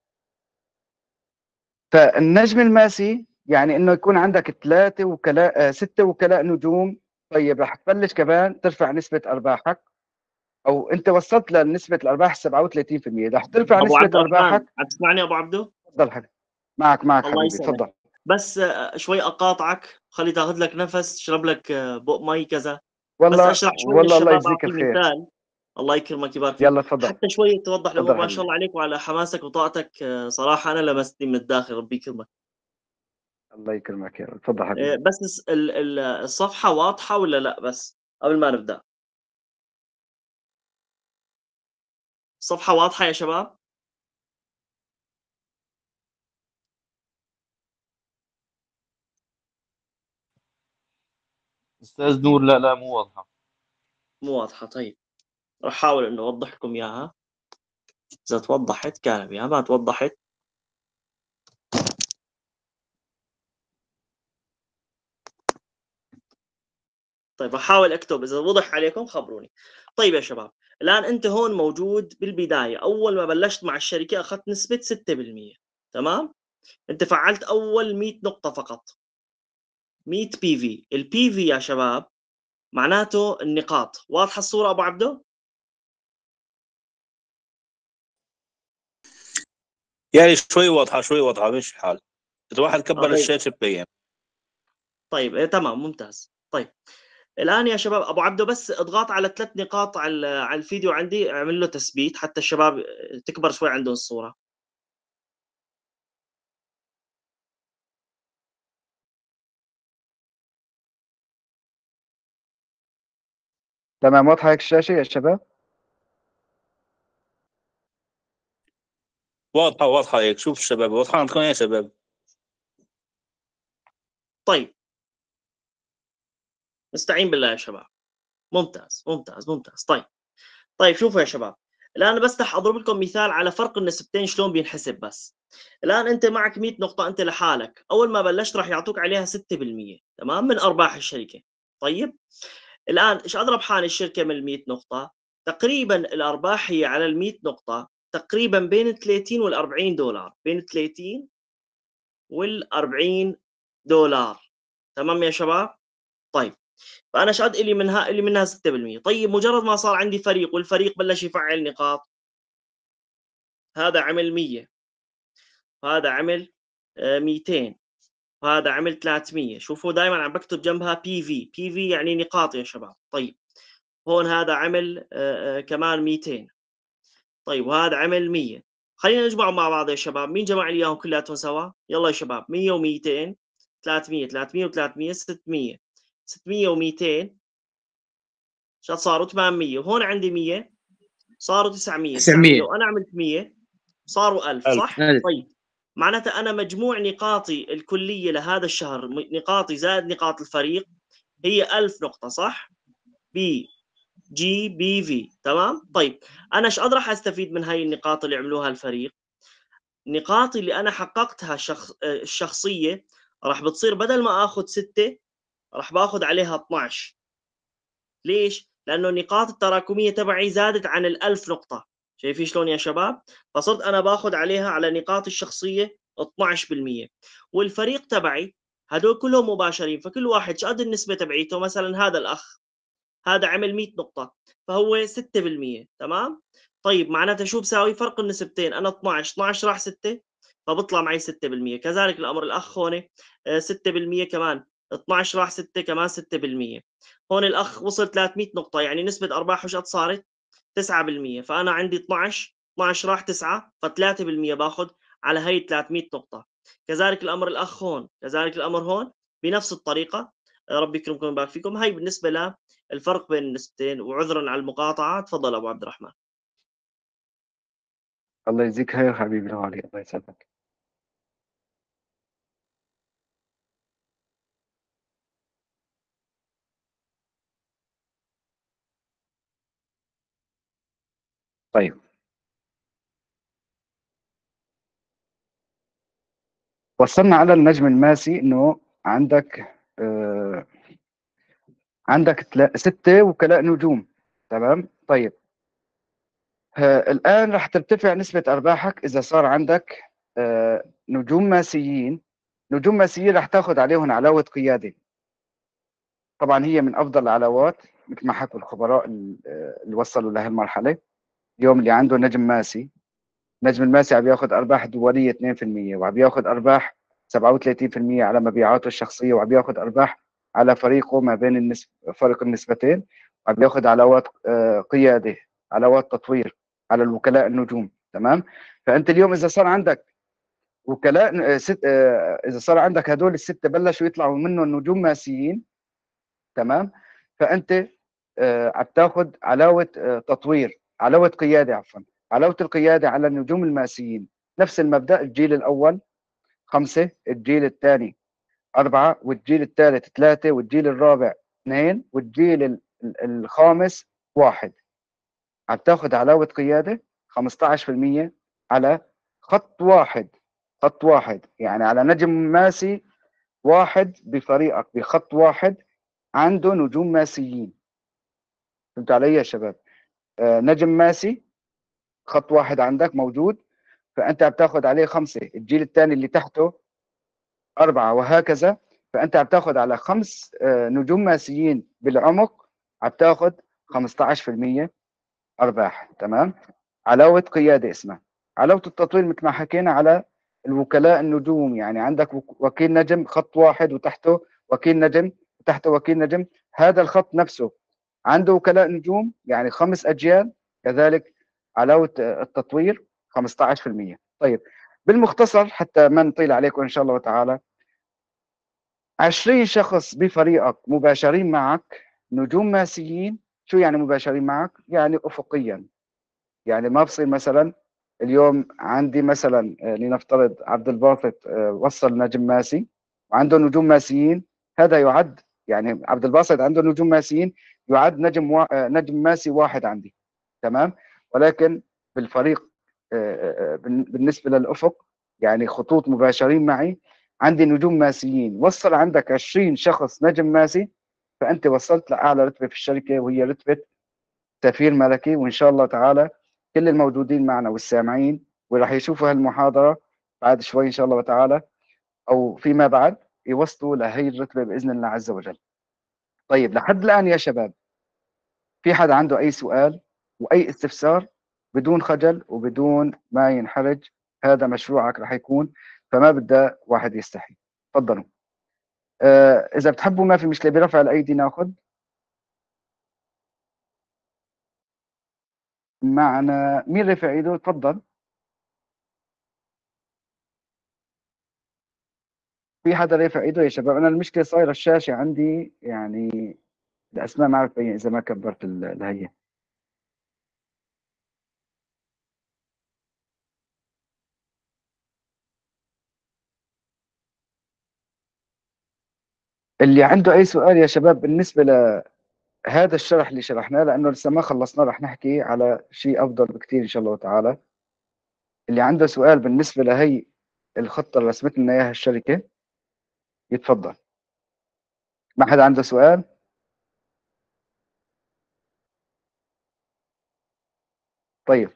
فالنجم الماسي يعني انه يكون عندك ثلاثه وكلاء، آه، سته وكلاء نجوم. طيب رح تبلش كمان ترفع نسبه ارباحك، او انت وصلت لنسبه الارباح سبعة وثلاثين بالمئة، رح ترفع ابو نسبه عبدو عثمان، ارباحك. عم تسمعني ابو عبدو؟ تفضل حبيبي، معك معك الله حبيبي، يسعدك. تفضل. بس آه، شوي اقاطعك، خلي تاخذ لك نفس، تشرب لك آه، بق مي كذا، بس والله اشرح شوي والله الله للشباب، يجزيك اعطي الخير. مثال. الله يكرمك يبارك فيك. يلا تفضل، حتى شوي توضح الامور. تفضل ما شاء حبيبي. الله عليك وعلى حماسك وطاقتك، آه، صراحه انا لمستني من الداخل، ربي يكرمك. الله يكرمك يا رب، تفضل آه، حبيبي. بس الس- ال- ال- الصفحه واضحه ولا لا؟ بس قبل ما نبدا، الصفحه واضحه يا شباب؟ استاذ نور، لا لا مو واضحه. مو واضحه؟ طيب راح احاول انه اوضح لكم اياها. اذا توضحت كان بها، ما توضحت طيب احاول اكتب. اذا وضح عليكم خبروني. طيب يا شباب، الان انت هون موجود بالبدايه، اول ما بلشت مع الشركه اخذت نسبه ستة بالمئة. تمام؟ انت فعلت اول مئة نقطه فقط، مئة بي في. البي في يا شباب معناته النقاط. واضحه الصوره ابو عبده؟ يعني شوي واضحه، شوي واضحه، مش الحال. اذا واحد آه كبر طيب. الشاشه ببين. طيب إيه تمام، ممتاز. طيب الان يا شباب ابو عبده بس اضغط على ثلاث نقاط على على الفيديو عندي، اعمل له تثبيت حتى الشباب تكبر شوي عندهم الصوره. تمام، واضحه هيك الشاشه يا شباب؟ واضحه واضحه هيك. شوف الشباب واضحه عندكم يا شباب؟ طيب نستعين بالله يا شباب. ممتاز ممتاز ممتاز. طيب طيب شوفوا يا شباب، الان بفتح اضرب لكم مثال على فرق النسبتين شلون بينحسب. بس الان انت معك مئة نقطه انت لحالك، اول ما بلشت راح يعطوك عليها ستة بالمئة تمام من ارباح الشركه. طيب الان ايش اضرب حال الشركه من مئة نقطه؟ تقريبا الارباح هي على ال مئة نقطه تقريبا بين ثلاثين وال أربعين دولار، بين ثلاثين وال أربعين دولار. تمام يا شباب؟ طيب فانا ايش قد لي منها؟ اللي منها ستة بالمئة. طيب مجرد ما صار عندي فريق والفريق بلش يفعل نقاط، هذا عمل مية وهذا عمل مئتين وهذا عمل ثلاثمئة. شوفوا دائما عم بكتب جنبها بي في، بي في يعني نقاط يا شباب. طيب هون هذا عمل كمان مئتين. طيب وهذا عمل مية. خلينا نجمعهم مع بعض يا شباب. مين جمع لي اياهم كلياتهم سوا؟ يلا يا شباب، مية و200 ثلاثمئة ثلاثمئة و300 ستمئة ستمئة و200 شو صاروا ثمانمئة، وهون عندي مية صاروا تسعمئة تسعمئة وانا عملت مية صاروا ألف. صح؟ ألف. طيب معناتها انا مجموع نقاطي الكليه لهذا الشهر، نقاطي زائد نقاط الفريق، هي ألف نقطه. صح؟ بي جي بي في. تمام. طيب انا ايش قادر راح استفيد من هاي النقاط اللي عملوها الفريق؟ نقاطي اللي انا حققتها شخص الشخصيه راح بتصير بدل ما اخذ ستة راح باخذ عليها اثنعش. ليش؟ لانه النقاط التراكميه تبعي زادت عن الألف نقطه. شايفين شلون يا شباب؟ فصرت انا باخذ عليها على نقاطي الشخصيه اثنعش بالمئة، والفريق تبعي هدول كلهم مباشرين، فكل واحد شقد النسبه تبعيته. مثلا هذا الاخ هذا عمل مئة نقطه فهو ستة بالمئة. تمام. طيب معناتها شو بساوي؟ فرق النسبتين، انا اثنعش اثنعش راح ستة فبطلع معي ستة بالمئة. كذلك الامر الاخ هون ستة بالمئة كمان، اثنعش راح ستة كمان ستة بالمئة. هون الاخ وصل ثلاثمئة نقطه، يعني نسبه ارباحه شقد صارت؟ تسعة بالمئة. فانا عندي اثنعش اثنعش راح تسعة ف3 بالمئة باخذ على هي ثلاثمئة نقطه. كذلك الامر الاخ هون، كذلك الامر هون بنفس الطريقه. ربي يكرمكم ويبارك فيكم. هي بالنسبه للفرق بين النسبتين، وعذرا على المقاطعه. تفضل ابو عبد الرحمن. الله يجزيك خير حبيبي الغالي، الله يسعدك. طيب وصلنا على النجم الماسي، انه عندك آه عندك تلا- ستة وكلاء نجوم. تمام. طيب آه الآن راح ترتفع نسبة أرباحك إذا صار عندك آه نجوم ماسيين. نجوم ماسيين راح تاخذ عليهم علاوة قيادة. طبعا هي من أفضل العلاوات مثل ما حكوا الخبراء ال- آه، اللي وصلوا لهالمرحلة. اليوم اللي عنده نجم ماسي، نجم الماسي عم ياخذ أرباح دولية اثنين بالمئة، وعم ياخذ أرباح سبعة وثلاثين بالمئة على مبيعاته الشخصية، وعم ياخذ أرباح على فريقه ما بين النسب فرق النسبتين، وعم ياخذ علاوات آه، قيادة، علاوات تطوير على الوكلاء النجوم. تمام. فأنت اليوم إذا صار عندك وكلاء آه، ست آه، إذا صار عندك هدول الستة بلشوا يطلعوا منهم نجوم ماسيين. تمام. فأنت آه، عم تاخذ علاوة آه، تطوير، علاوة قيادة عفوا، علاوة القيادة على النجوم الماسيين. نفس المبدأ، الجيل الأول خمسة، الجيل الثاني أربعة، والجيل الثالث ثلاثة، والجيل الرابع اثنين، والجيل ال- ال- الخامس واحد. عم تاخذ علاوة قيادة خمسطعش بالمئة على خط واحد. خط واحد يعني على نجم ماسي واحد بفريقك بخط واحد عنده نجوم ماسيين. فهمتوا علي يا شباب؟ آه نجم ماسي خط واحد عندك موجود، فأنت عم تاخذ عليه خمسة، الجيل الثاني اللي تحته أربعة، وهكذا. فأنت عم تاخذ على خمس آه، نجوم ماسيين بالعمق عم تاخذ خمسطعش بالمئة أرباح. تمام. علاوة قيادة اسمها. علاوة التطوير مثل ما حكينا على الوكلاء النجوم، يعني عندك وك- وكيل نجم خط واحد وتحته وكيل نجم وتحته وكيل نجم، هذا الخط نفسه عنده وكلاء نجوم يعني خمس أجيال. كذلك علاوة آه، التطوير خمسطعش بالمئة. طيب بالمختصر حتى ما نطيل عليكم إن شاء الله تعالى، عشرين شخص بفريقك مباشرين معك نجوم ماسيين. شو يعني مباشرين معك؟ يعني أفقيا، يعني ما بصير مثلا اليوم عندي مثلا آه، لنفترض عبد الباسط آه، وصل نجم ماسي وعنده نجوم ماسيين، هذا يعد يعني عبد الباسط عنده نجوم ماسيين يعد نجم وا... آه، نجم ماسي واحد عندي. تمام. ولكن بالفريق آه، آه، آه، بالنسبه للافق يعني خطوط مباشرين معي عندي نجوم ماسيين. وصل عندك عشرين شخص نجم ماسي، فانت وصلت لاعلى رتبه في الشركه وهي رتبه سفير ملكي. وان شاء الله تعالى كل الموجودين معنا والسامعين وراح يشوفوا هالمحاضره بعد شوي ان شاء الله تعالى او فيما بعد يوصلوا لهي الرتبه باذن الله عز وجل. طيب لحد الان يا شباب في حدا عنده اي سؤال واي استفسار؟ بدون خجل وبدون ما ينحرج، هذا مشروعك راح يكون، فما بدأ واحد يستحي. تفضلوا. آه اذا بتحبوا ما في مشكله برفع الايدي ناخذ. معنا مين رفع ايده؟ تفضل. في حدا رافع ايده يا شباب؟ انا المشكله صايره الشاشه عندي يعني الاسماء ما بعرف اذا ما كبرت ال- الهيئه. اللي عنده اي سؤال يا شباب بالنسبه لهذا الشرح اللي شرحناه، لانه لسه ما خلصنا، رح نحكي على شيء افضل بكثير ان شاء الله تعالى. اللي عنده سؤال بالنسبه لهي الخطه اللي رسمت لنا اياها الشركه يتفضل. ما حدا عنده سؤال؟ طيب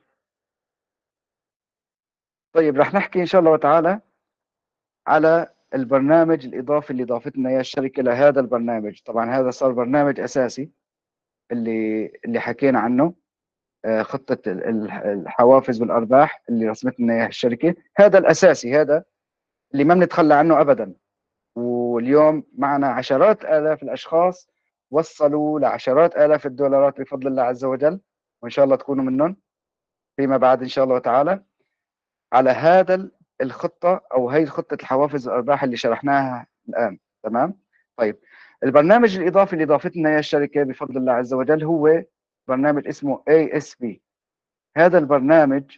طيب رح نحكي ان شاء الله تعالى على البرنامج الاضافي اللي ضافت لنا اياه الشركه لهذا البرنامج. طبعا هذا صار برنامج اساسي اللي اللي حكينا عنه، آه، خطه ال- ال- الحوافز والارباح اللي رسمت لنا اياها الشركه. هذا الاساسي، هذا اللي ما بنتخلى عنه ابدا. واليوم معنا عشرات الاف الاشخاص وصلوا لعشرات الاف الدولارات بفضل الله عز وجل، وان شاء الله تكونوا منهم فيما بعد ان شاء الله تعالى على هذا ال- الخطه او هي خطه الحوافز والارباح اللي شرحناها الان. تمام. طيب البرنامج الاضافي اللي ضافت لنا اياه الشركه بفضل الله عز وجل هو برنامج اسمه إيه إس بي. هذا البرنامج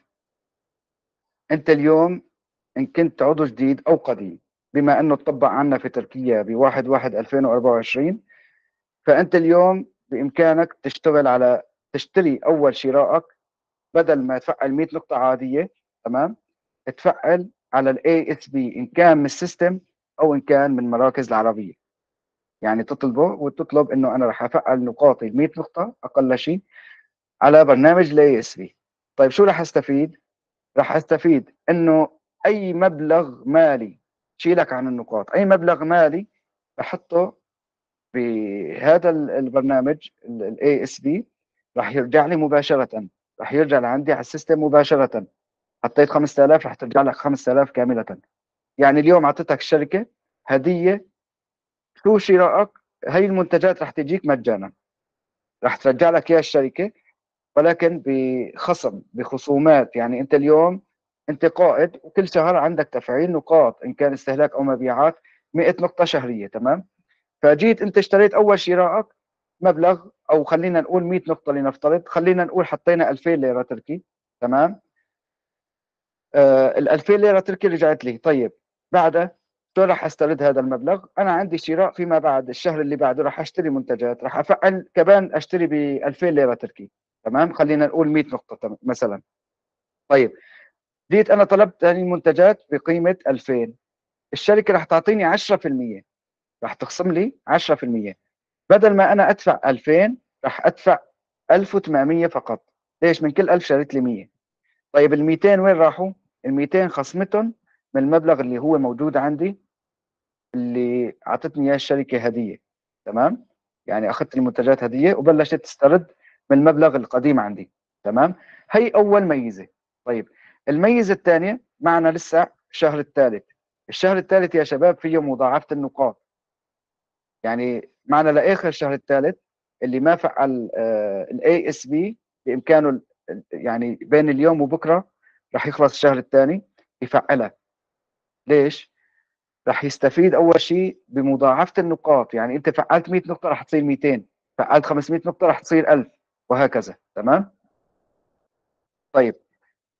انت اليوم ان كنت عضو جديد او قديم، بما انه تطبق عنا في تركيا ب واحد واحد ألفين وأربعة وعشرين، فانت اليوم بامكانك تشتغل على تشتري اول شرائك بدل ما تفعل مئة نقطة عادية. تمام. تفعل على الاي اس بي ان كان من السيستم او ان كان من مراكز العربية. يعني تطلبه وتطلب انه انا راح افعل نقاطي مئة نقطة اقل شيء على برنامج الاي اس بي. طيب شو راح استفيد؟ راح استفيد انه اي مبلغ مالي شيلك عن النقاط، اي مبلغ مالي بحطه بهذا البرنامج الاي اس بي راح يرجع لي مباشره، راح يرجع لعندي على السيستم مباشره. حطيت خمسة آلاف راح ترجع لك خمسة آلاف كامله. يعني اليوم اعطيتك الشركه هديه، شو شرائك؟ هي المنتجات راح تجيك مجانا، راح ترجع لك اياها الشركه ولكن بخصم بخصومات. يعني انت اليوم انت قائد وكل شهر عندك تفعيل نقاط ان كان استهلاك او مبيعات مئة نقطة شهرية. تمام. فجيت انت اشتريت اول شرائك مبلغ او خلينا نقول مئة نقطة لنفترض، خلينا نقول حطينا ألفين ليرة تركي. تمام. آه ال ألفين ليرة تركي رجعت لي. طيب بعدها شو راح استرد هذا المبلغ؟ انا عندي شراء فيما بعد الشهر اللي بعده راح اشتري منتجات، راح افعل كمان اشتري ب ألفين ليرة تركي. تمام. خلينا نقول مئة نقطة مثلا. طيب جيت انا طلبت هذه المنتجات بقيمة ألفين، الشركة راح تعطيني عشرة بالمئة، راح تخصم لي عشرة بالمئة. بدل ما انا ادفع ألفين راح ادفع ألف وثمانمئة فقط. ليش؟ من كل ألف شريت لي مئة. طيب ال مئتين وين راحوا؟ ال مئتين خصمتهم من المبلغ اللي هو موجود عندي اللي اعطتني اياه الشركه هديه. تمام. يعني اخذت المنتجات هديه وبلشت تسترد من المبلغ القديم عندي. تمام. هي اول ميزه. طيب الميزه الثانيه، معنا لسه الشهر الثالث. الشهر الثالث يا شباب فيه مضاعفه النقاط. يعني معنا لاخر الشهر الثالث اللي ما فعل الاي اس بي بامكانه ال- يعني بين اليوم وبكره راح يخلص الشهر الثاني يفعلها. ليش؟ راح يستفيد اول شيء بمضاعفه النقاط. يعني انت فعلت مئة نقطه راح تصير مئتين، فعلت خمسمئة نقطه راح تصير ألف، وهكذا. تمام. طيب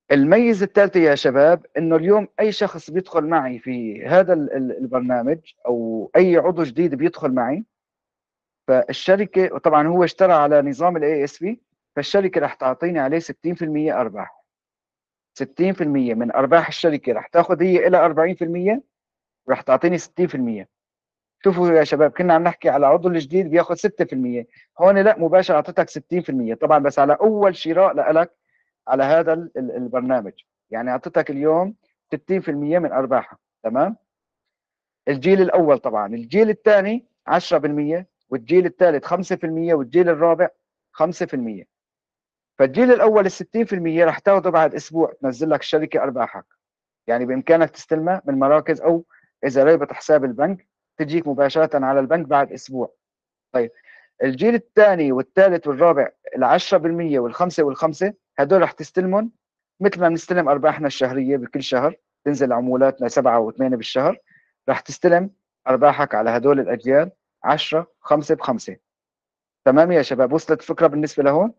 الميزة الثالثة يا شباب انه اليوم اي شخص بيدخل معي في هذا البرنامج او اي عضو جديد بيدخل معي، فالشركة وطبعا هو اشترى على نظام الاي اس بي، فالشركة رح تعطيني عليه ستين بالمية ارباح. ستين بالمية من ارباح الشركة رح تاخذ هي الى اربعين بالمية ورح تعطيني ستين بالمية. شوفوا يا شباب، كنا عم نحكي على عضو الجديد بياخذ ستة بالمية، هون لا مباشرة اعطيتك ستين بالمية طبعا، بس على اول شراء لك على هذا البرنامج، يعني اعطيتك اليوم ستين بالمية من ارباحها. تمام. الجيل الاول طبعا، الجيل الثاني عشرة بالمية، والجيل الثالث خمسة بالمية، والجيل الرابع خمسة بالمية. فالجيل الاول ال ستين بالمية رح تاخذه بعد اسبوع تنزل لك الشركه ارباحك، يعني بامكانك تستلمها من مراكز، او اذا رابط حساب البنك تجيك مباشره على البنك بعد اسبوع. طيب الجيل الثاني والثالث والرابع ال عشرة بالمية والخمسه والخمسه هدول رح تستلمهم مثل ما بنستلم ارباحنا الشهريه بكل شهر، تنزل عمولاتنا سبعة وثمانية بالشهر، رح تستلم ارباحك على هدول الاجيال عشرة خمسة بخمسة. تمام يا شباب، وصلت الفكره بالنسبه لهون؟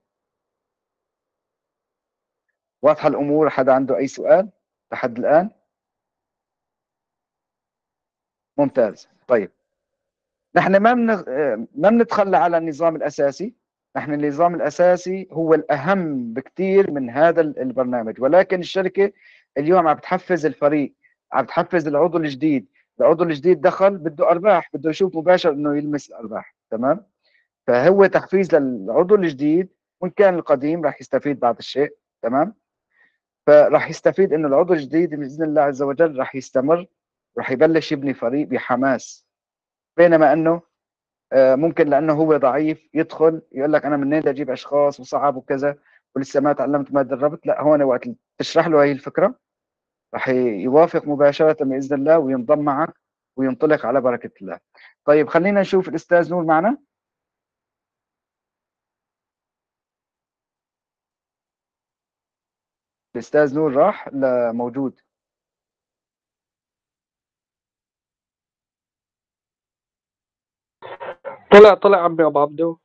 واضحه الامور؟ حدا عنده اي سؤال لحد الان؟ ممتاز. طيب نحن ما من ما بنتخلى على النظام الاساسي، نحن النظام الاساسي هو الاهم بكثير من هذا البرنامج، ولكن الشركه اليوم عم بتحفز الفريق، عم بتحفز العضو الجديد. العضو الجديد دخل بده ارباح، بده يشوف مباشر انه يلمس الارباح. تمام. فهو تحفيز للعضو الجديد، وان كان القديم راح يستفيد بعض الشيء. تمام. فراح يستفيد انه العضو الجديد باذن الله عز وجل راح يستمر، راح يبلش يبني فريق بحماس، بينما انه ممكن لانه هو ضعيف يدخل يقول لك انا منين بدي اجيب اشخاص وصعب وكذا ولسه ما تعلمت ما تدربت. لا، هون وقت تشرح له هي الفكره راح يوافق مباشره باذن الله وينضم معك وينطلق على بركه الله. طيب خلينا نشوف الاستاذ نور معنا. الاستاذ نور راح لا موجود؟ طلع طلع عمي ابو عبدو.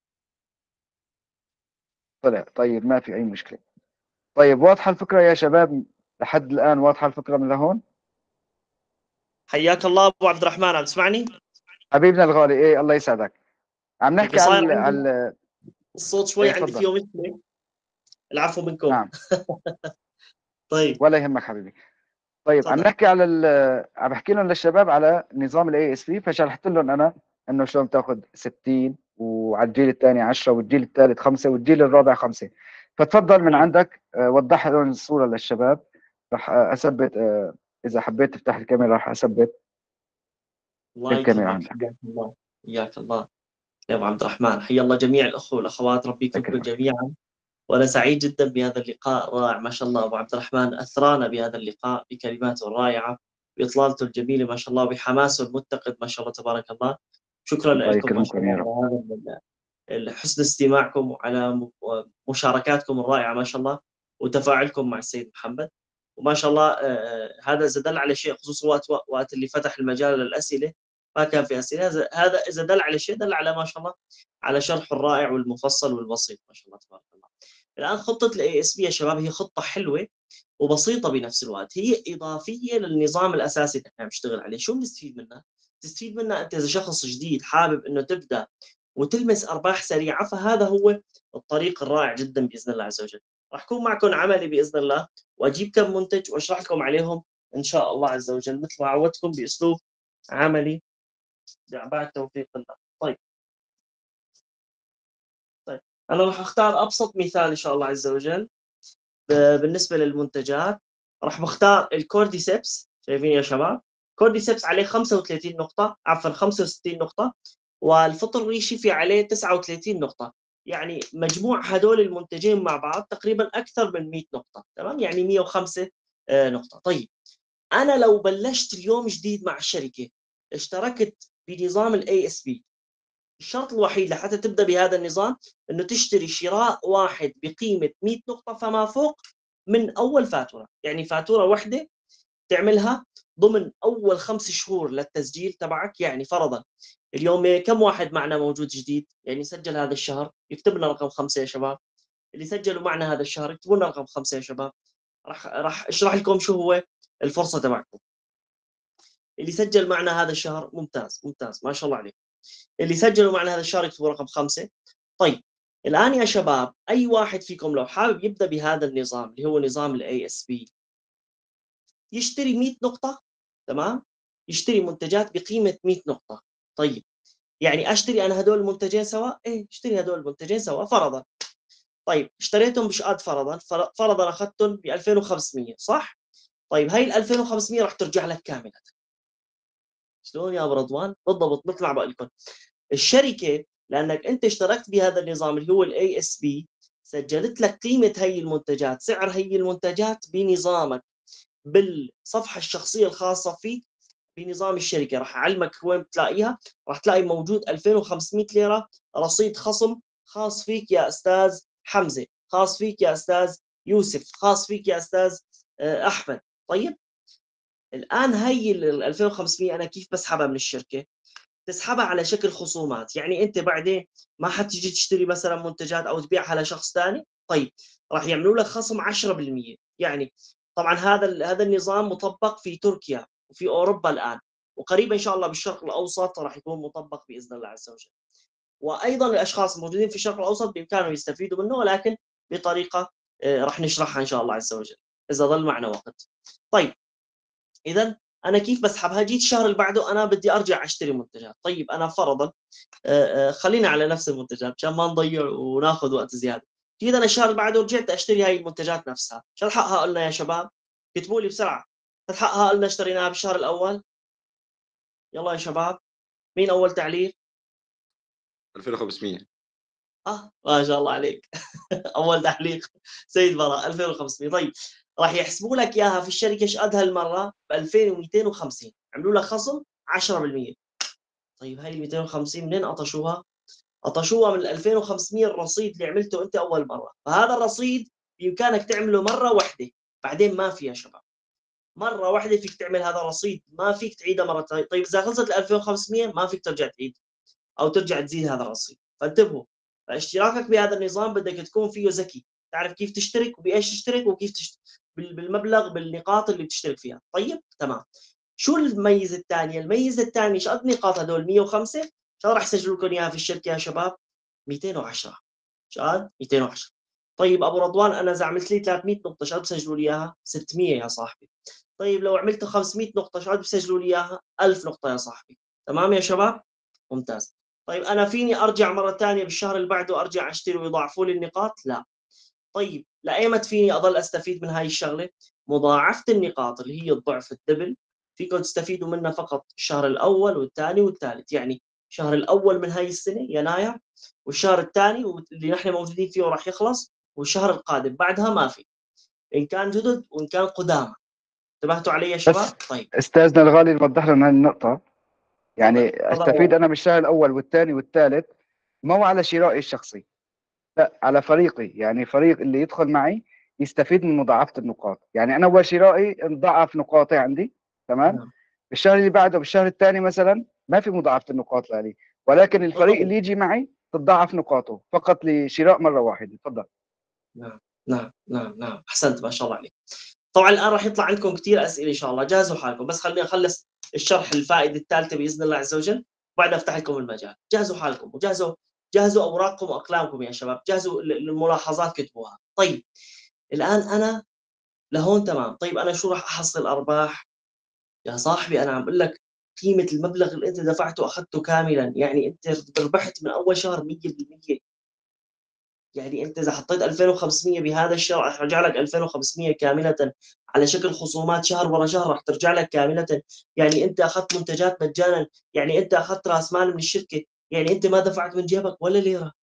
طلع. طيب ما في اي مشكله. طيب واضحه الفكره يا شباب لحد الان؟ واضحه الفكره من لهون؟ حياك الله ابو عبد الرحمن، عم تسمعني؟ حبيبنا الغالي، ايه الله يسعدك. عم كيف نحكي صاير على عندي على الصوت شوي ايه عندي تفضل. فيه مشكله، العفو منكم. نعم. طيب ولا يهمك حبيبي. طيب عم تفضل. نحكي على ال عم بحكي لهم للشباب على نظام الاي اس بي، فشرحت لهم انا انه شلون تاخذ ستين وعلى الجيل الثاني عشرة والجيل الثالث خمسة والجيل الرابع خمسة. فتفضل من نعم. عندك آه، وضح لهم الصوره للشباب. راح آه، اثبت آه، اذا حبيت تفتح الكاميرا راح اثبت الله الكاميرا يكرمك، عندك. حياك الله. حياك الله يا ابو عبد الرحمن، حيا الله جميع الاخوه والاخوات، ربي يكرمكم يكرمك. جميعا. وانا سعيد جدا بهذا اللقاء الرائع، ما شاء الله ابو عبد الرحمن اثرانا بهذا اللقاء بكلماته الرائعه، باطلالته الجميله ما شاء الله، وبحماسه المتقد ما شاء الله تبارك الله. شكرا الله لكم ما شاء يكرمكم الله يا رب. على هذا حسن استماعكم وعلى مشاركاتكم الرائعه ما شاء الله، وتفاعلكم مع السيد محمد. وما شاء الله آه، هذا اذا دل على شيء، خصوصا وقت وقت اللي فتح المجال للاسئله ما كان في اسئله، هذا اذا دل على شيء دل على ما شاء الله على شرحه الرائع والمفصل والبسيط ما شاء الله تبارك الله. الان خطه الاي اس بي يا شباب هي خطه حلوه وبسيطه بنفس الوقت، هي اضافيه للنظام الاساسي اللي احنا بنشتغل عليه. شو بنستفيد منها؟ تستفيد منها انت اذا شخص جديد حابب انه تبدا وتلمس ارباح سريعه، فهذا هو الطريق الرائع جدا باذن الله عز وجل. راح اكون معكم عملي باذن الله، واجيب كم منتج واشرح لكم عليهم ان شاء الله عز وجل، مثل ما عودتكم باسلوب عملي بعد توفيق الله. طيب طيب انا راح اختار ابسط مثال ان شاء الله عز وجل بالنسبه للمنتجات. راح بختار الكورديسيبس، شايفين يا شباب؟ كورديسيبس عليه خمسة وثلاثين نقطه، عفوا خمسة وستين نقطه، والفطر الريشي في عليه تسعة وثلاثين نقطه، يعني مجموع هدول المنتجين مع بعض تقريبا اكثر من مئة نقطه. تمام، يعني مئة وخمسة نقطه. طيب انا لو بلشت اليوم جديد مع الشركه، اشتركت بنظام الاي اس بي، الشرط الوحيد لحتى تبدا بهذا النظام انه تشتري شراء واحد بقيمه مئة نقطه فما فوق من اول فاتوره، يعني فاتوره واحده تعملها ضمن اول خمس شهور للتسجيل تبعك. يعني فرضا اليوم كم واحد معنا موجود جديد يعني سجل هذا الشهر، يكتب لنا رقم خمسه يا شباب. اللي سجلوا معنا هذا الشهر يكتبوا لنا رقم خمسه يا شباب. راح راح اشرح لكم شو هو الفرصه تبعكم. اللي سجل معنا هذا الشهر ممتاز ممتاز ما شاء الله عليك. اللي سجلوا معنا هذا الشهر يكتبوا رقم خمسة. طيب الآن يا شباب أي واحد فيكم لو حابب يبدأ بهذا النظام اللي هو نظام ال إيه إس بي يشتري مئة نقطة، تمام؟ يشتري منتجات بقيمة مئة نقطة. طيب يعني أشتري أنا هدول المنتجين سوا؟ إيه اشتري هدول المنتجين سوا فرضاً. طيب اشتريتهم بشقد فرضاً فرضاً أخذتهم ب ألفين وخمسمئة صح؟ طيب هاي ال ألفين وخمسمئة راح ترجع لك كاملة. شلون يا أبو رضوان؟ بالضبط مثل ما بقول لكم. الشركة لأنك أنت اشتركت بهذا النظام اللي هو ال إيه إس بي سجلت لك قيمة هي المنتجات، سعر هي المنتجات بنظامك بالصفحة الشخصية الخاصة فيك بنظام الشركة. راح أعلمك وين بتلاقيها، راح تلاقي موجود ألفين وخمسمئة ليرة رصيد خصم خاص فيك يا أستاذ حمزة، خاص فيك يا أستاذ يوسف، خاص فيك يا أستاذ أحمد. طيب الآن هي ال ألفين وخمسمئة أنا كيف بسحبها من الشركة؟ تسحبها على شكل خصومات، يعني انت بعدين ما حتيجي تشتري مثلا منتجات او تبيعها لشخص ثاني، طيب راح يعملوا لك خصم عشرة بالمئة. يعني طبعا هذا هذا النظام مطبق في تركيا وفي اوروبا الان، وقريبا ان شاء الله بالشرق الاوسط راح يكون مطبق باذن الله عز وجل. وايضا الاشخاص الموجودين في الشرق الاوسط بامكانهم يستفيدوا منه، ولكن بطريقه راح نشرحها ان شاء الله عز وجل اذا ظل معنا وقت. طيب اذا انا كيف بسحبها؟ جيت الشهر اللي بعده انا بدي ارجع اشتري منتجات. طيب انا فرضا خلينا على نفس المنتجات عشان ما نضيع وناخذ وقت زياده. جيت انا الشهر اللي بعده رجعت اشتري هاي المنتجات نفسها، شو الحقها قلنا يا شباب؟ كتبوا لي بسرعه، الحقها قلنا اشتريناها بالشهر الاول. يلا يا شباب مين اول تعليق؟ ألفين وخمسمئة. اه ما شاء الله عليك. اول تعليق سيد براء ألفين وخمسمئة. طيب راح يحسبوا لك اياها في الشركه ايش قد هالمره؟ ب ألفين ومئتين وخمسين، عملوا لك خصم عشرة بالمئة. طيب هاي ال مئتين وخمسين منين قطشوها؟ قطشوها من ال ألفين وخمسمئة الرصيد اللي عملته انت اول مره. فهذا الرصيد بامكانك تعمله مره واحده، بعدين ما في يا شباب. مره واحده فيك تعمل هذا الرصيد، ما فيك تعيده مره ثانيه. طيب اذا خلصت ال ألفين وخمسمئة ما فيك ترجع تعيد او ترجع تزيد هذا الرصيد. فانتبهوا، فاشتراكك بهذا النظام بدك تكون فيه ذكي، تعرف كيف تشترك وبايش تشترك وكيف تشترك بالمبلغ بالنقاط اللي بتشترك فيها. طيب تمام. شو الميزه الثانيه؟ الميزه الثانيه ايش قد نقاط هذول مئة وخمسة؟ شو راح يسجلوا لكم اياها في الشركه يا شباب؟ مئتين وعشرة. شاد مئتين وعشرة. طيب ابو رضوان انا اذا عملت لي ثلاثمئة نقطه شو بسجلوا لي اياها؟ ستمئة يا صاحبي. طيب لو عملت خمسمئة نقطه شو بسجلوا لي اياها؟ ألف نقطه يا صاحبي. تمام يا شباب؟ ممتاز. طيب انا فيني ارجع مره ثانيه بالشهر اللي بعده ارجع اشتري ويضاعفوا لي النقاط؟ لا. طيب لايمت فيني اضل استفيد من هاي الشغله؟ مضاعفه النقاط اللي هي الضعف الدبل فيكم تستفيدوا منها فقط الشهر الاول والثاني والثالث. يعني الشهر الاول من هاي السنه يناير، والشهر الثاني اللي نحن موجودين فيه وراح يخلص، والشهر القادم بعدها ما في، ان كان جدد وان كان قدامى. انتبهتوا علي يا شباب؟ طيب استاذنا الغالي نوضح لنا النقطه، يعني تفضل. استفيد انا بالشهر الاول والثاني والثالث مو على شرائي الشخصي، لا على فريقي، يعني فريق اللي يدخل معي يستفيد من مضاعفه النقاط. يعني انا اول شرائي انضاعف نقاطي عندي، تمام؟ نعم. بالشهر اللي بعده بالشهر الثاني مثلا ما في مضاعفه النقاط لي، ولكن الفريق بالضبط. اللي يجي معي تتضاعف نقاطه فقط لشراء مره واحده. تفضل. نعم نعم نعم نعم احسنت ما شاء الله عليك. طبعا الان راح يطلع عندكم كثير اسئله ان شاء الله، جهزوا حالكم. بس خليني اخلص الشرح الفائده الثالثه باذن الله عز وجل، وبعدها افتح لكم المجال. جهزوا حالكم وجهزوا جهزوا اوراقكم واقلامكم يا شباب، جهزوا الملاحظات كتبوها. طيب الان انا لهون تمام. طيب انا شو راح احصل ارباح؟ يا صاحبي انا عم بقول لك قيمه المبلغ اللي انت دفعته اخذته كاملا، يعني انت ربحت من اول شهر مئة بالمئة. يعني انت اذا حطيت ألفين وخمسمئة بهذا الشهر راح يرجع لك ألفين وخمسمئة كامله على شكل خصومات شهر ورا شهر، راح ترجع لك كامله. يعني انت اخذت منتجات مجانا، يعني انت اخذت راس مال من الشركه، يعني انت ما دفعت من جيبك ولا ليره،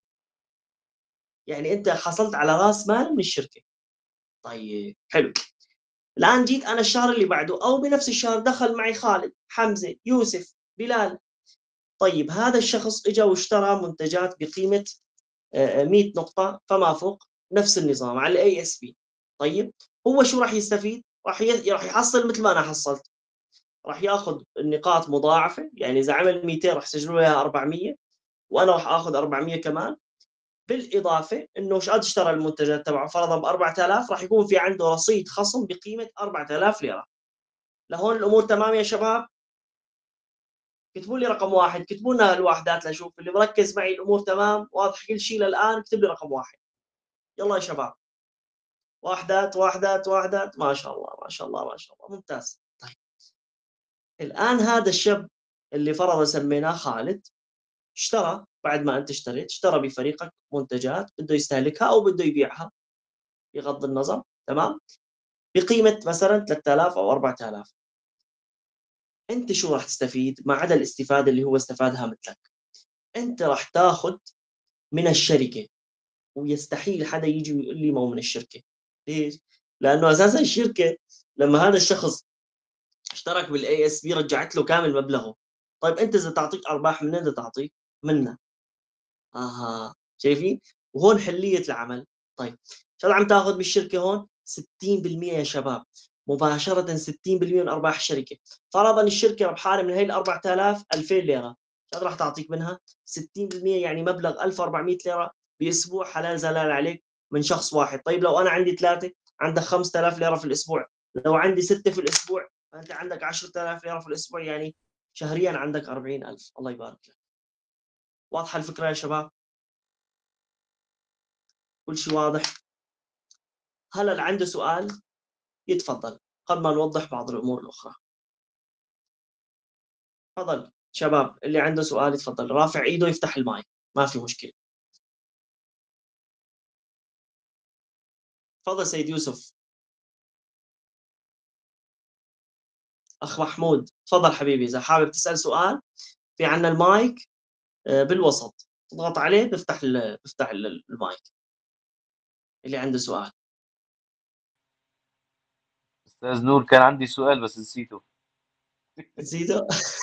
يعني انت حصلت على راس مال من الشركه. طيب حلو. الان جيت انا الشهر اللي بعده او بنفس الشهر دخل معي خالد، حمزه، يوسف، بلال. طيب هذا الشخص اجى واشترى منتجات بقيمه مئة نقطة فما فوق، نفس النظام على الاي اس بي. طيب هو شو راح يستفيد؟ راح ي... راح يحصل مثل ما انا حصلت، راح ياخذ النقاط مضاعفة. يعني اذا عمل مئتين راح يسجلوا له اياها أربعمئة، وانا راح اخذ أربعمئة كمان. بالاضافه انه شقد اشترى المنتجات تبعه فرضا ب أربعة آلاف، راح يكون في عنده رصيد خصم بقيمه أربعة آلاف ليره. لهون الامور تمام يا شباب؟ كتبوا لي رقم واحد، كتبوا لنا الوحدات لشوف اللي مركز معي الامور تمام واضح كل شيء للان، اكتب لي رقم واحد. يلا يا شباب، واحدات واحدات واحدات، ما شاء الله ما شاء الله ما شاء الله، ممتاز. طيب الان هذا الشاب اللي فرضا سميناه خالد اشترى، بعد ما انت اشتريت اشترى بفريقك منتجات بده يستهلكها او بده يبيعها بغض النظر، تمام، بقيمه مثلا ثلاثة آلاف او أربعة آلاف. انت شو راح تستفيد ما عدا الاستفاده اللي هو استفادها مثلك؟ انت راح تاخذ من الشركه، ويستحيل حدا يجي ويقول لي ما هو من الشركه. ليش؟ لانه اساسا الشركه لما هذا الشخص اشترك بالاي اس بي رجعت له كامل مبلغه. طيب انت اذا تعطيك ارباح من اذا تعطيك منها. اها شايفين؟ وهون حليه العمل. طيب شو عم تاخذ بالشركه هون؟ ستين بالمئة يا شباب، مباشره ستين بالمئة من ارباح الشركه. فرضا الشركه ربحانه من هي ال أربعة آلاف ألفين ليره، شو راح تعطيك منها؟ ستين بالمئة يعني مبلغ ألف وأربعمئة ليره باسبوع، حلال زلال عليك من شخص واحد. طيب لو انا عندي ثلاثه عندك خمسة آلاف ليره في الاسبوع، لو عندي سته في الاسبوع فانت عندك عشرة آلاف ليره في الاسبوع، يعني شهريا عندك أربعين ألف. الله يبارك لك. واضحه الفكره يا شباب؟ كل شيء واضح؟ هلا اللي عنده سؤال يتفضل قبل ما نوضح بعض الامور الاخرى. تفضل شباب، اللي عنده سؤال يتفضل رافع ايده يفتح المايك، ما في مشكله. تفضل سيد يوسف. اخ محمود تفضل حبيبي، اذا حابب تسال سؤال في عندنا المايك بالوسط، تضغط عليه بيفتح بيفتح المايك اللي عنده سؤال. استاذ نور كان عندي سؤال بس نسيته. نسيته؟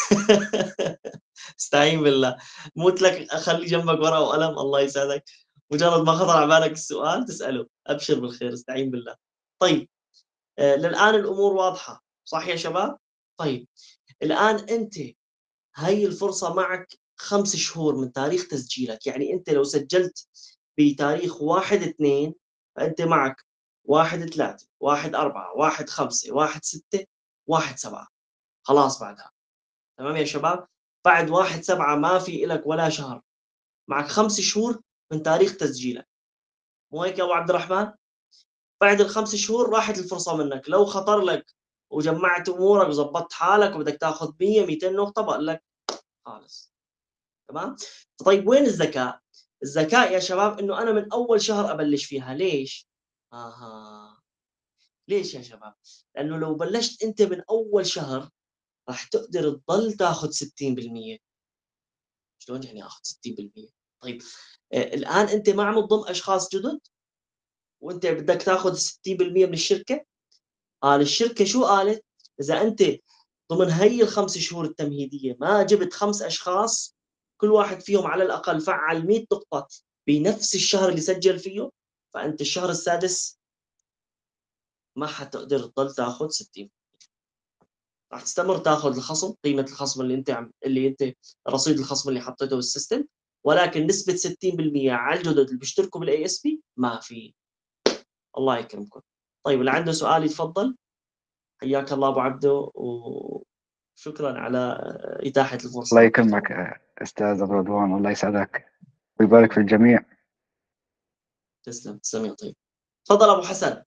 استعين بالله، موت لك اخلي جنبك ورقه وقلم الله يسعدك، مجرد ما خطر على بالك السؤال تساله، ابشر بالخير استعين بالله. طيب آه للان الامور واضحه صح يا شباب؟ طيب الان انت هي الفرصه معك خمس شهور من تاريخ تسجيلك، يعني انت لو سجلت بتاريخ واحد اثنين فانت معك واحد ثلاثة واحد أربعة واحد خمسة واحد ستة واحد سبعة، خلاص بعدها تمام يا شباب؟ بعد واحد سبعة ما في إلك ولا شهر، معك خمس شهور من تاريخ تسجيلك، مو هيك يا أبو عبد الرحمن؟ بعد الخمس شهور راحت الفرصة منك، لو خطر لك وجمعت أمورك وظبطت حالك وبدك تاخذ مية مئتين نقطة بقول لك خالص. تمام؟ طيب وين الذكاء؟ الذكاء يا شباب إنه أنا من أول شهر أبلش فيها، ليش؟ آها ليش يا شباب؟ لأنه لو بلشت أنت من أول شهر راح تقدر تضل تاخذ ستين بالمئة. شلون يعني اخذ ستين بالمئة؟ طيب آه الان انت ما عم تضم اشخاص جدد وانت بدك تاخذ ستين بالمئة من الشركه. قال الشركه شو قالت؟ اذا انت ضمن هي الخمس شهور التمهيديه ما جبت خمس اشخاص كل واحد فيهم على الاقل فعل مئة نقطه بنفس الشهر اللي سجل فيه، فانت الشهر السادس ما حتقدر تضل تاخذ ستين، راح تستمر تاخذ الخصم، قيمه الخصم اللي انت عم اللي انت رصيد الخصم اللي حطيته بالسيستم، ولكن نسبه ستين بالمئة على الجدد اللي بيشتركوا بالاي اس بي ما في. الله يكرمكم. طيب اللي عنده سؤال يتفضل، حياك الله ابو عبده وشكرا على اتاحه الفرصه. الله يكرمك استاذ ابو رضوان، الله يسعدك ويبارك في الجميع. تسلم تسلم يا طيب. تفضل ابو حسن.